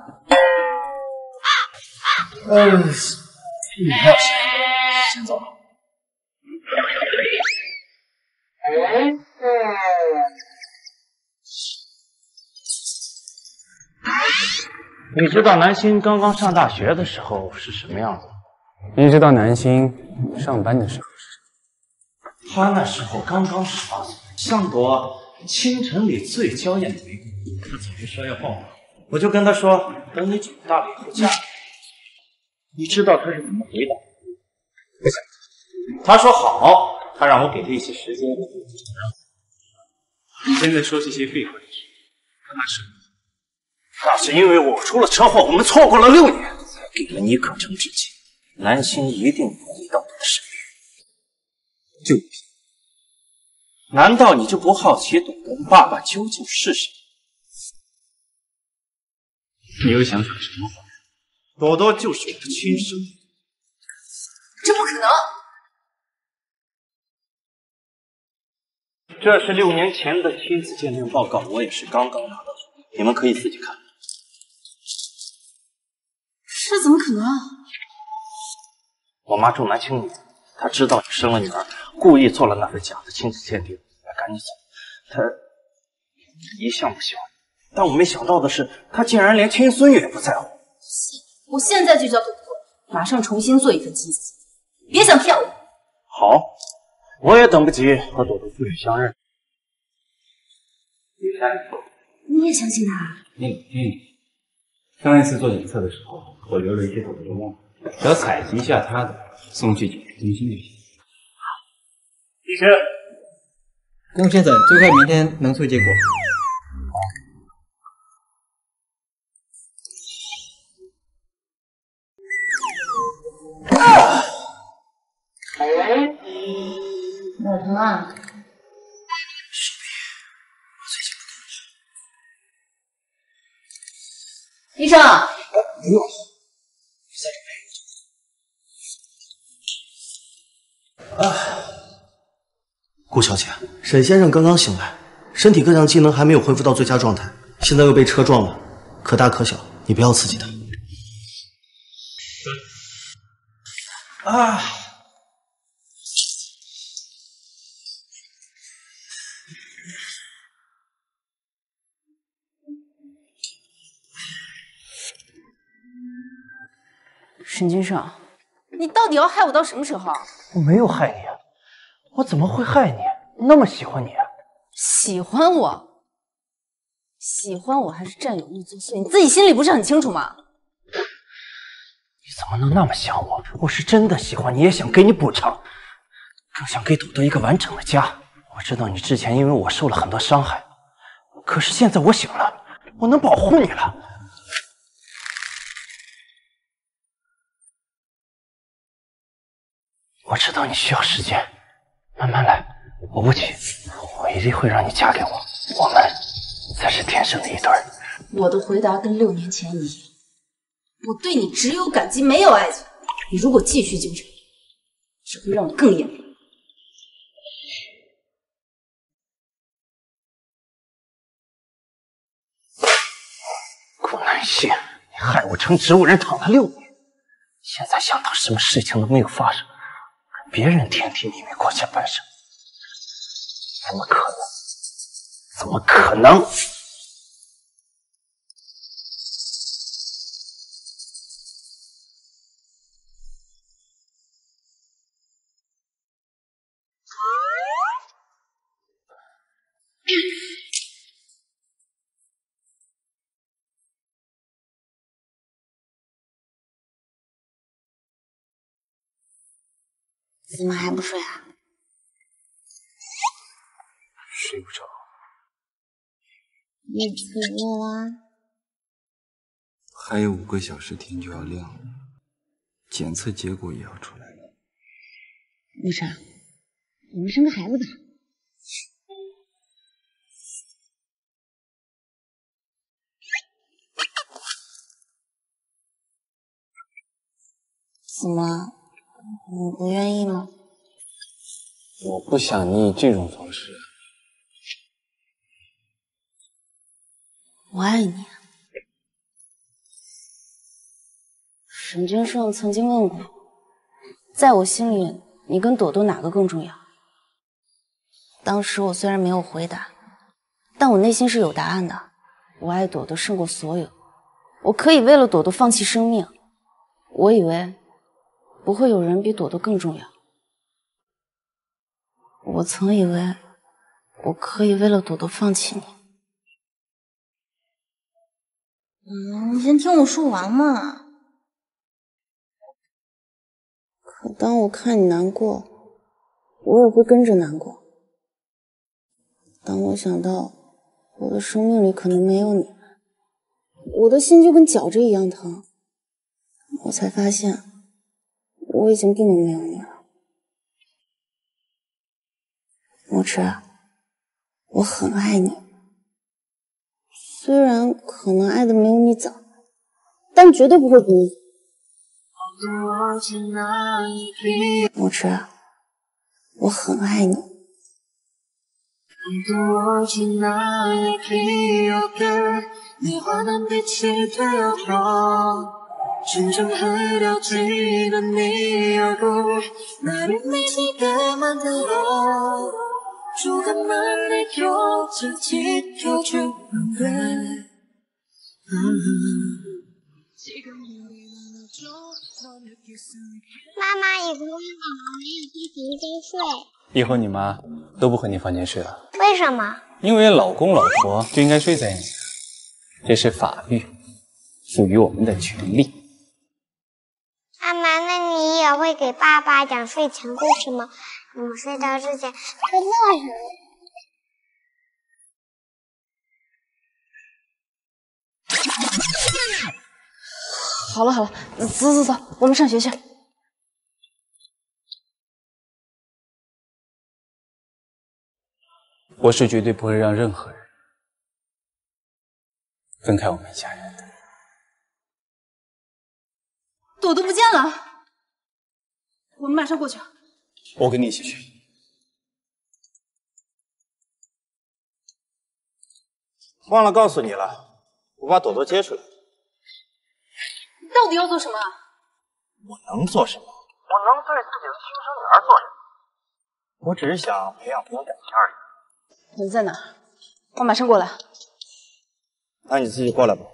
你要谁？先走。 你知道南星刚刚上大学的时候是什么样子吗？ 你知道南星上班的时候是？ 他那时候刚刚18岁，像朵清晨里最娇艳的玫瑰。他总是说要抱我，我就跟他说，等你长大了以后嫁给我。你知道他是怎么回答？他说好，他让我给他一些时间。 你现在说这些废话那是因为我出了车祸，我们错过了6年，才给了你可乘之机。南星一定回到你的身边。就难道你就不好奇朵朵的爸爸究竟是谁？ 你又想耍什么花？ 朵朵就是我的亲生。 这不可能！ 这是6年前的亲子鉴定报告，我也是刚刚拿到的，你们可以自己看。 这怎么可能？ 我妈重男轻女，她知道你生了女儿，故意做了那份假的亲子鉴定来赶你走。她一向不喜欢你，但我没想到的是，她竟然连亲孙女也不在乎。 我现在就叫朵朵，马上重新做一份亲子，别想骗我。 好，我也等不及和朵朵父女相认。 你也相信他？ 上一次做检测的时候，我留了一些朵朵的梦，只要采集一下他的，送去检验中心就行。 医生， 龚先生，最快明天能出结果。 哪疼啊？医生， 不用， 顾小姐，沈先生刚刚醒来，身体各项机能还没有恢复到最佳状态，现在又被车撞了，可大可小，你不要刺激他。啊！ 沈君胜，你到底要害我到什么时候？ 我没有害你啊，我怎么会害你？ 那么喜欢你啊？ 喜欢我？喜欢我还是占有欲作祟？你自己心里不是很清楚吗？ 你怎么能那么想我？我是真的喜欢你，也想给你补偿，更想给朵朵一个完整的家。我知道你之前因为我受了很多伤害，可是现在我醒了，我能保护你了。我知道你需要时间，慢慢来，我不急，我一定会让你嫁给我，我们才是天生的一对儿。 我的回答跟6年前一样，我对你只有感激，没有爱情。你如果继续纠缠，只会让我更厌烦。 顾南星，你害我成植物人躺了6年，现在想到什么事情都没有发生，跟别人甜甜蜜蜜过下半生，怎么可能？怎么可能？ 怎么还不睡啊？ 睡不着。 你怎么了？ 还有5个小时天就要亮了，检测结果也要出来了。 陆晨，我们生个孩子吧。怎么了？你不愿意吗？ 我不想你以这种方式。 我爱你。沈君胜曾经问过，在我心里，你跟朵朵哪个更重要？当时我虽然没有回答，但我内心是有答案的。我爱朵朵胜过所有，我可以为了朵朵放弃生命。我以为不会有人比朵朵更重要。我曾以为我可以为了朵朵放弃你。你先听我说完嘛。可当我看你难过，我也会跟着难过。当我想到我的生命里可能没有你，我的心就跟绞着一样疼。我才发现我已经根本没有你了。墨池，我很爱你，虽然可能爱的没有你早，但绝对不会比你。墨池，我很爱你。 妈妈，以后我没有房间睡。 以后你妈都不和你房间睡了。 为什么？ 因为老公老婆就应该睡在一起，这是法律赋予我们的权利。 妈妈，那你也会给爸爸讲睡前故事吗？你们睡觉之前会乐什么？ 好了好了，走，我们上学去。 我是绝对不会让任何人分开我们一家人的。 朵朵不见了，我们马上过去。 我跟你一起去。 忘了告诉你了，我把朵朵接出来。 你到底要做什么？ 我能做什么？我能对自己的亲生女儿做什么？我只是想培养感情而已。 你在哪儿？我马上过来。 那你自己过来吧。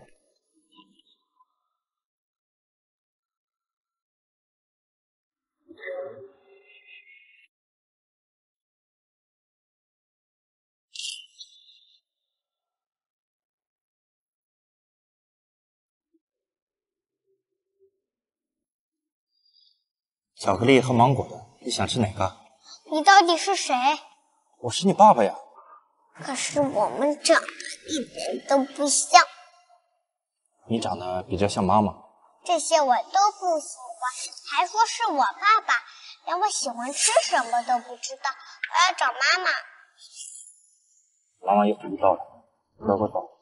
巧克力和芒果的，你想吃哪个？ 你到底是谁？ 我是你爸爸呀。 可是我们长得一点都不像。 你长得比较像妈妈。 这些我都不喜欢，还说是我爸爸，连我喜欢吃什么都不知道。我要找妈妈。 妈妈一会儿就到了，快快走。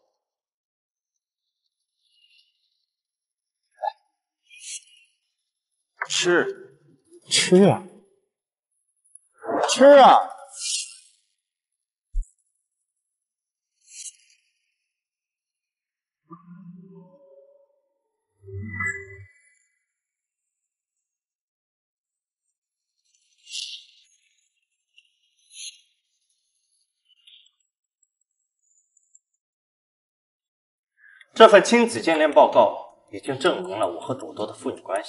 来，吃，吃啊，吃啊！这份亲子鉴恋报告已经证明了我和朵朵的父女关系。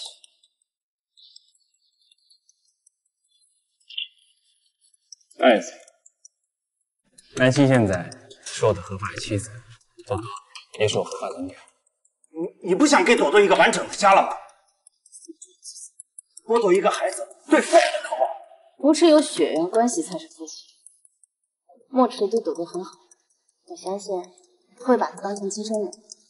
儿子，南希现在是我的合法妻子，朵朵也是我合法的女儿。 你不想给朵朵一个完整的家了吗？朵朵一个孩子对父母的渴望， 不是有血缘关系才是夫妻。墨池对朵朵很好，我相信他会把她当成亲生女。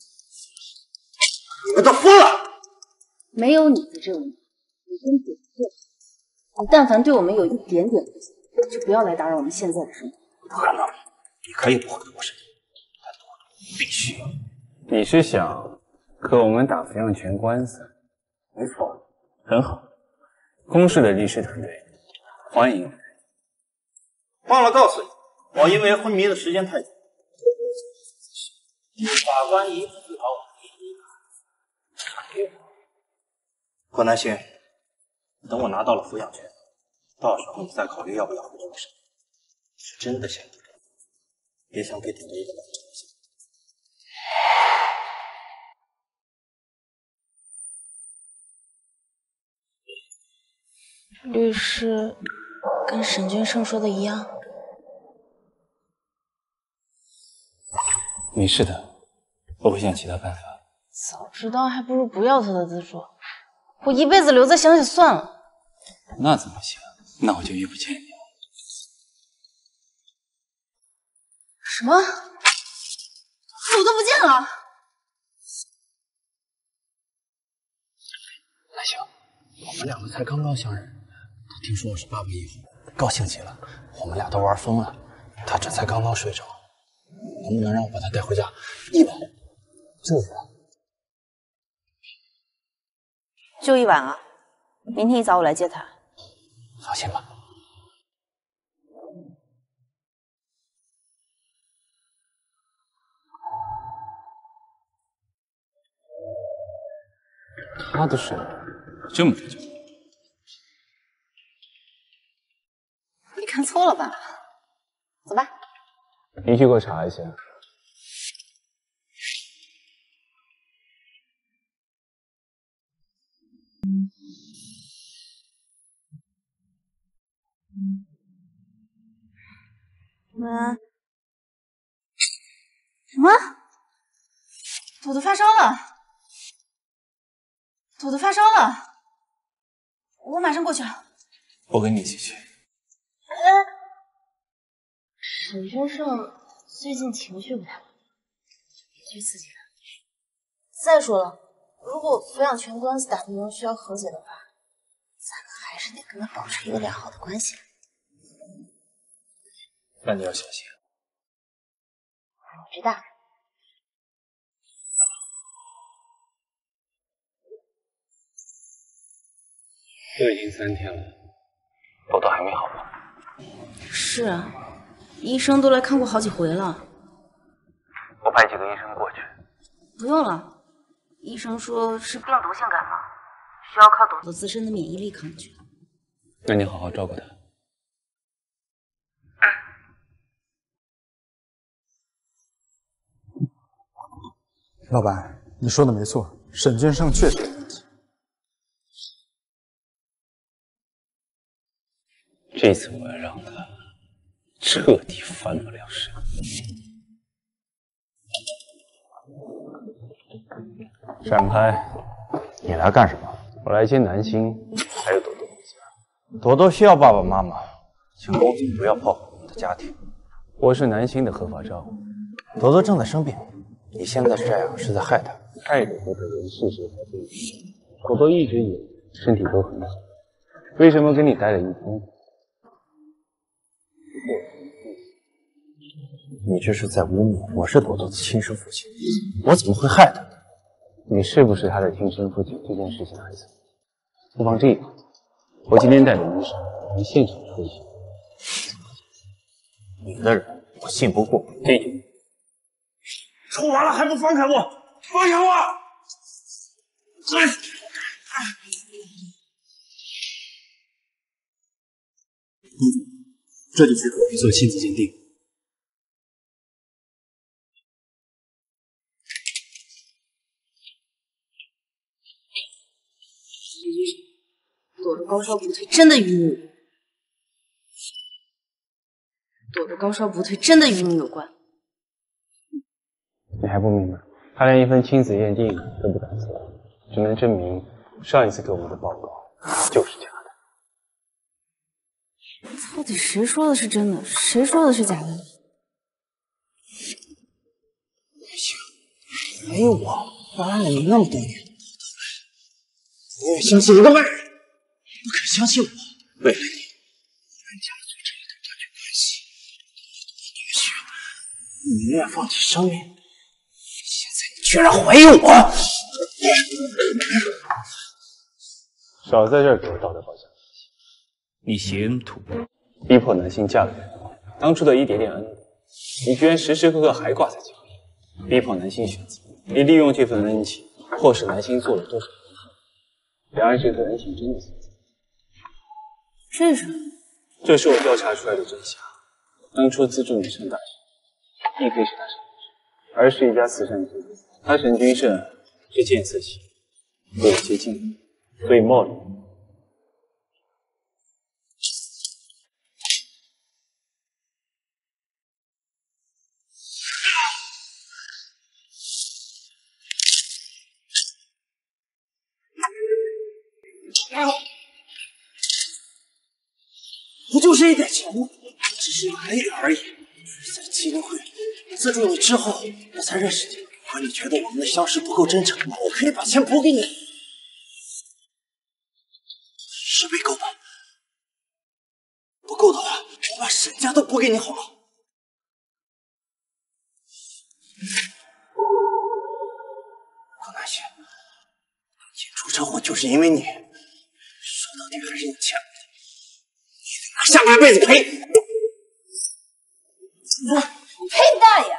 你们都疯了！ 没有你的这种，你跟朵朵，你但凡对我们有一点点不信，就不要来打扰我们现在的生活。 不可能，你可以不回我身，但朵朵必须要。 你是想和我们打抚养权官司？ 没错， 很好。公示的律师团队欢迎。 忘了告诉你，我因为昏迷的时间太久，法官一次把我第一个传给我。郭南星，等我拿到了抚养权，到时候你再考虑要不要回终审。是真的想不着，别想给朵朵一个完整的家。 律师跟沈君胜说的一样， 没事的，我会想其他办法。 早知道还不如不要他的资助，我一辈子留在乡下算了。 那怎么行？那我就越不见你了。 什么？我都不见了？ 南星，我们两个才刚刚相认。他听说我是爸爸以后，高兴极了，我们俩都玩疯了。他这才刚刚睡着，能不能让我把他带回家？1晚，就1晚。 就1晚啊！明天一早我来接他。 放心吧。 他的事这么多久？ 你看错了吧？走吧。 你去给我查一下。 什么？朵朵发烧了！朵朵发烧了！我马上过去。 我跟你一起去。 沈君胜最近情绪不太好，别去刺激他。再说了，如果抚养权官司打不赢，需要和解的话，咱们还是得跟他保持一个良好的关系。 那你要小心。 我知道。 都已经3天了，朵朵还没好吧？ 是啊，医生都来看过好几回了。 我派几个医生过去。 不用了，医生说是病毒性感冒，需要靠朵朵自身的免疫力抗拒。 那你好好照顾她。 老板，你说的没错，沈君胜确实有问题。 这次我要让他彻底翻不了身。闪开！ 你来干什么？ 我来接南星，还有朵朵。 朵朵需要爸爸妈妈，请公子不要炮轰我们的家庭。我是南星的合法丈夫。朵朵正在生病，你现在这样是在害她。害朵朵的人是谁还不知道。朵朵一直以为身体都很好，为什么跟你待了一天？ 你这是在污蔑我是朵朵的亲生父亲，我怎么会害她？ 你是不是他的亲生父亲这件事情还是不妨这样，我今天带着医生来现场处理。 你的人我信不过，这就抽完了还不放开我！放开我！ 这就许可做亲子鉴定。 朵朵高烧不退，真的与你。朵朵高烧不退，真的与你有关。 你还不明白？他连一份亲子验定都不敢做，只能证明上一次给我们的报告就是假的。 到底谁说的是真的，谁说的是假的？ 还有我帮了你那么多年，你也相信一个外人，不肯相信我。为了你，我们家族这一段断绝关系，女婿，你宁愿放弃生命，现在你居然怀疑我！ 少在这儿给我道德绑架！你携恩图报，逼迫南星嫁给人，当初的一点点恩德，你居然时时刻刻还挂在嘴里，逼迫南星选择。你利用这份恩情，迫使南星做了多少？然而这份恩情真的存在。 这是什么？ 这是我调查出来的真相。当初资助你上大学，并非是他上大学，而是一家慈善机构。他沈君胜是见色起意，为了接近你，所以冒了你。 不就是一点钱吗？只是拿了一点而已。在基金会资助你之后，我才认识你。如果你觉得我们的相识不够真诚，那我可以把钱补给你。10倍够吗？不够的话，我把沈家都补给你好了。顾南星，你出车祸就是因为你，说到底还是你欠我的。下半辈子赔！ 赔你大爷！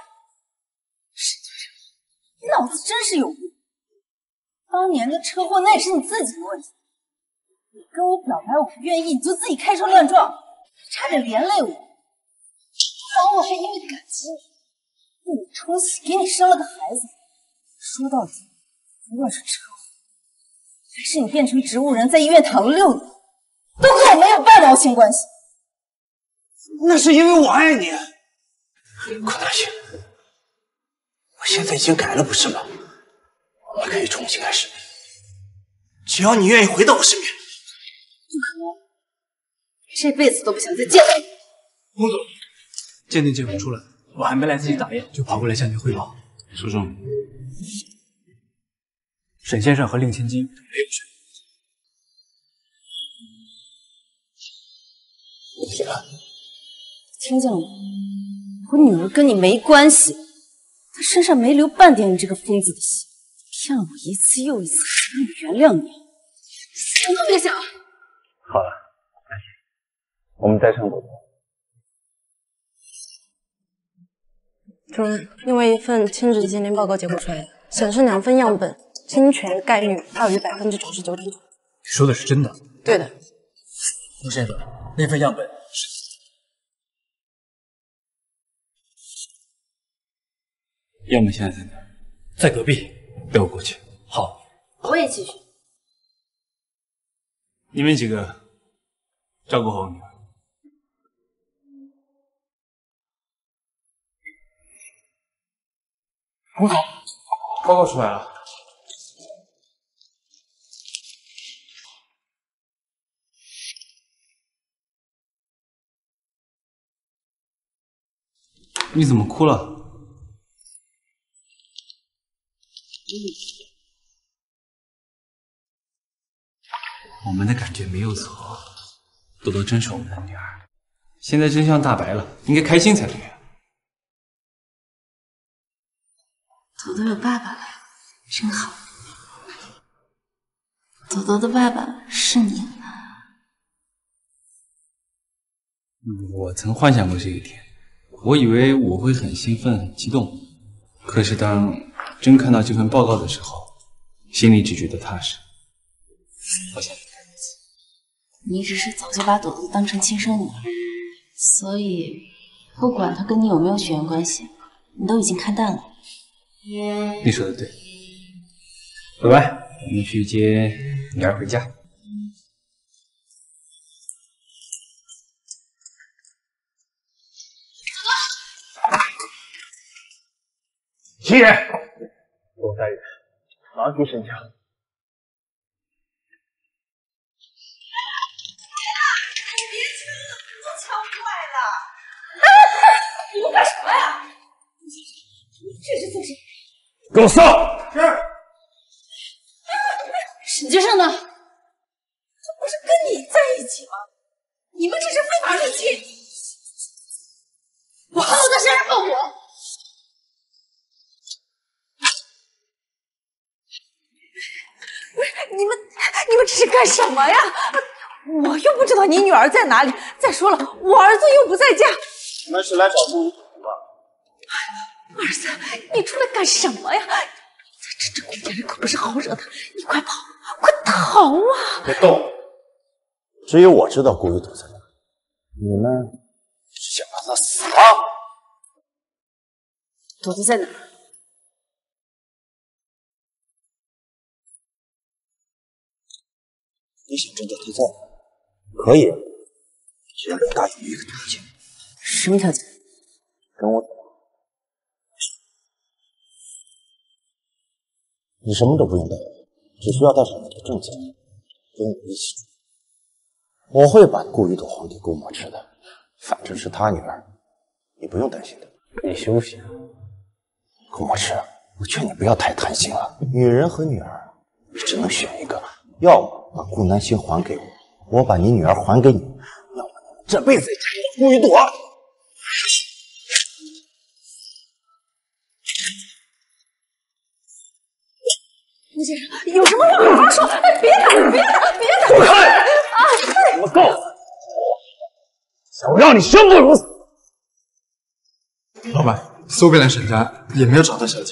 你脑子真是有病！当年的车祸那也是你自己的问题。你跟我表白我不愿意，你就自己开车乱撞，差点连累我。而我还因为感激你，为你冲喜给你生了个孩子。说到底，无论是车祸，还是你变成植物人在医院躺了6年，都跟我没有半毛钱关系。 那是因为我爱你，顾南星。我现在已经改了，不是吗？我们可以重新开始，只要你愿意回到我身边。 不可能，这辈子都不想再见到你。 洪总，鉴定结果出来，我还没来得及打验，就跑过来向您汇报。 书中， 沈先生和令千金没有血缘。 听见了吗？我女儿跟你没关系，她身上没流半点你这个疯子的血，骗了我一次又一次，让我原谅你，想都别想。 好了，南星，我们再唱朵朵。 主任，另外一份亲子鉴定报告结果出来了，显示2份样本侵权概率大于99.9%。 你说的是真的？ 对的。 陆先生，那份样本是。 要么现在在哪儿？ 在隔壁，带我过去。好， 我也继续。 你们几个照顾好我女儿。 洪总，报告出来了。 你怎么哭了？我们的感觉没有错，朵朵真是我们的女儿。现在真相大白了，应该开心才对啊。 朵朵有爸爸了，真好。朵朵的爸爸是你。 我曾幻想过这一天，我以为我会很兴奋、很激动，可是当真看到这份报告的时候，心里只觉得踏实。我想离开如此。 你只是早就把朵朵当成亲生女儿，所以不管她跟你有没有血缘关系，你都已经看淡了。 你说的对，走吧，我们去接女儿回家。 齐人，罗大人，拿出神枪。 别枪了，都枪坏了！ 你们干什么呀？这是做什么？ 给我上！是。 沈君胜呢？他不是跟你在一起吗？你们这是非法入侵！我看到他身上放火！不是你们这是干什么呀？我又不知道你女儿在哪里。再说了，我儿子又不在家。 你们是来找顾雨朵吧？ 儿子，你出来干什么呀？这顾家人可不是好惹的，你快跑，快逃啊！ 别动！只有我知道顾雨朵在哪。你们是想让她死吗？ 朵朵在哪？ 你想知道她在哪？可以，只要你答应我一个条件。 什么条件？ 跟我走。你什么都不用带，只需要带上你的证件，跟我一起住。我会把顾雨朵还给顾墨池的，反正是他女儿，你不用担心的。你休息。顾墨池，我劝你不要太贪心了，女人和女儿，你只能选一个，要么把顾南星还给我，我把你女儿还给你，要么这辈子也看不到顾雨朵。 顾先生，有什么话好好说！哎，别打，别打，别打！ 走开！ 啊！ 我告诉你，想让你生不如死。 老板，搜遍了沈家，也没有找到小姐。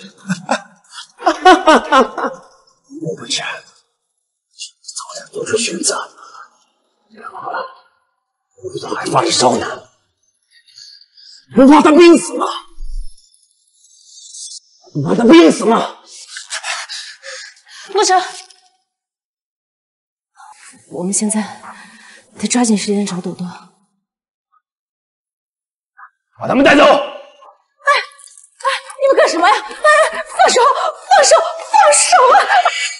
我不然，早点做出选择。然后了，顾雨朵还发着烧呢，不怕他病死吗？不怕他病死吗？ 墨尘，我们现在得抓紧时间找朵朵， 把他们带走！ 哎，你们干什么呀？哎，放手，放手，放手啊！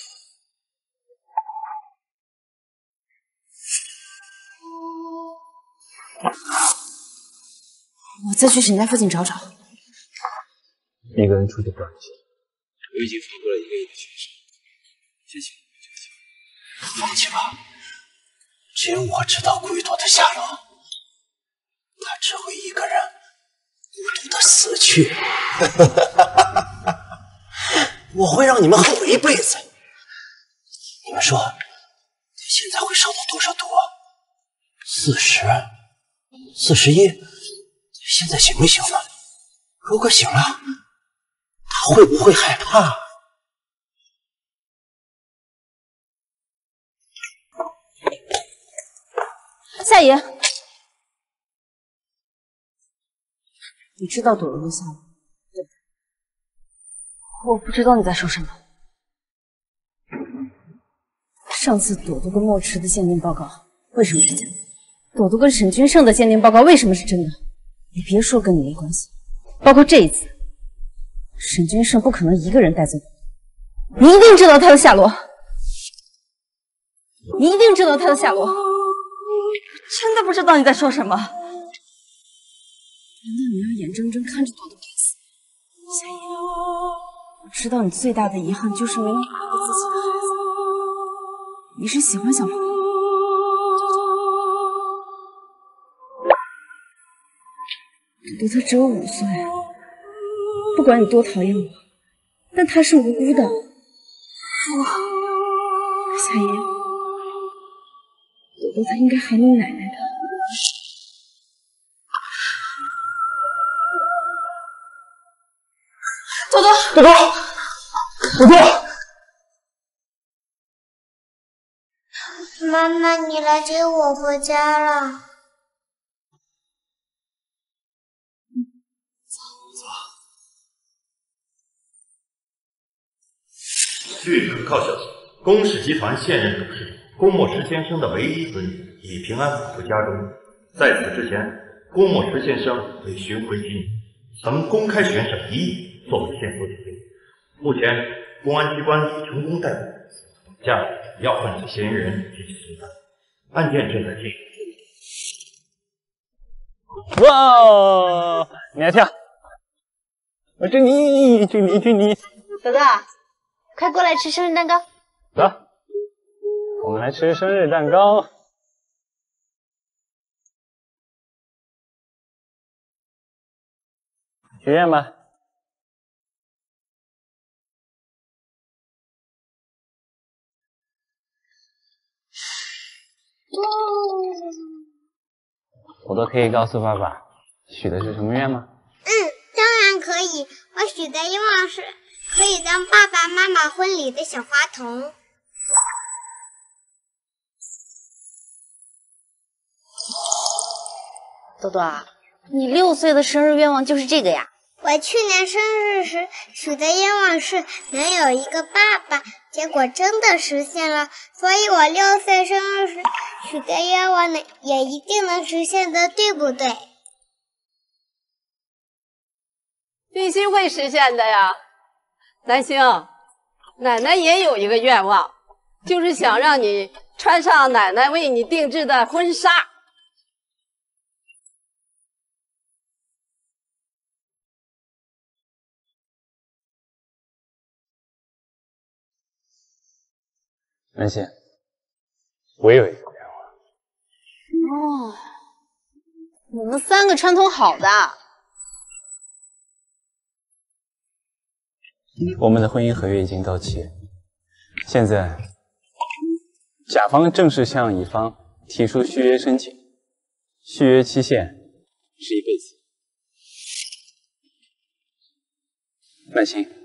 我再去沈家附近找找。 一个人出去不让进。 我已经放过了一个亿的学生，谢谢你们救救我。 放弃吧，只有我知道顾雨朵的下落，她只会一个人孤独的死去。我会让你们后悔一辈子。你们说，他现在会烧到多少度？40、41，现在醒没醒呢？如果醒了，他会不会害怕？ 夏爷，你知道朵朵的下落，对不对？我不知道你在说什么。上次朵朵跟墨池的鉴定报告为什么是假的？朵朵跟沈君胜的鉴定报告为什么是真的？你别说跟你没关系，包括这一次，沈君胜不可能一个人带走朵朵，你一定知道他的下落，你一定知道他的下落。真的不知道你在说什么。 难道你要眼睁睁看着朵朵死？夏言，我知道你最大的遗憾就是没能保护自己的孩子。你是喜欢小鹏的。朵朵她只有5岁，不管你多讨厌我，但她是无辜的。夏言，朵朵她应该喊你奶奶的。 朵朵， 朵朵，朵朵， 妈妈，你来接我回家了。 据可靠消息，宫氏集团现任董事长宫墨石先生的唯一子女已平安返回家中。在此之前，宫墨石先生为寻回机密，曾公开悬赏1亿作为线索准备。目前，公安机关已成功逮捕绑架主要犯罪嫌疑人及其罪犯，案件正在进行处理。 哇，你来跳！我追你，追你，追你！ 朵朵，快过来吃生日蛋糕。 走，我们来吃生日蛋糕。许愿吧。我都可以告诉爸爸许的是什么愿吗？ 当然可以。我许的愿望是可以当爸爸妈妈婚礼的小花童。 朵朵，你6岁的生日愿望就是这个呀？ 我去年生日时许的愿望是能有一个爸爸，结果真的实现了，所以我6岁生日时许的愿望呢，也一定能实现的，对不对？ 必须会实现的呀！南星，奶奶也有一个愿望，就是想让你穿上奶奶为你定制的婚纱。 南希，我也有一个愿望。哦，你们3个串通好的。 我们的婚姻合约已经到期，现在甲方正式向乙方提出续约申请，续约期限是1辈子。南星。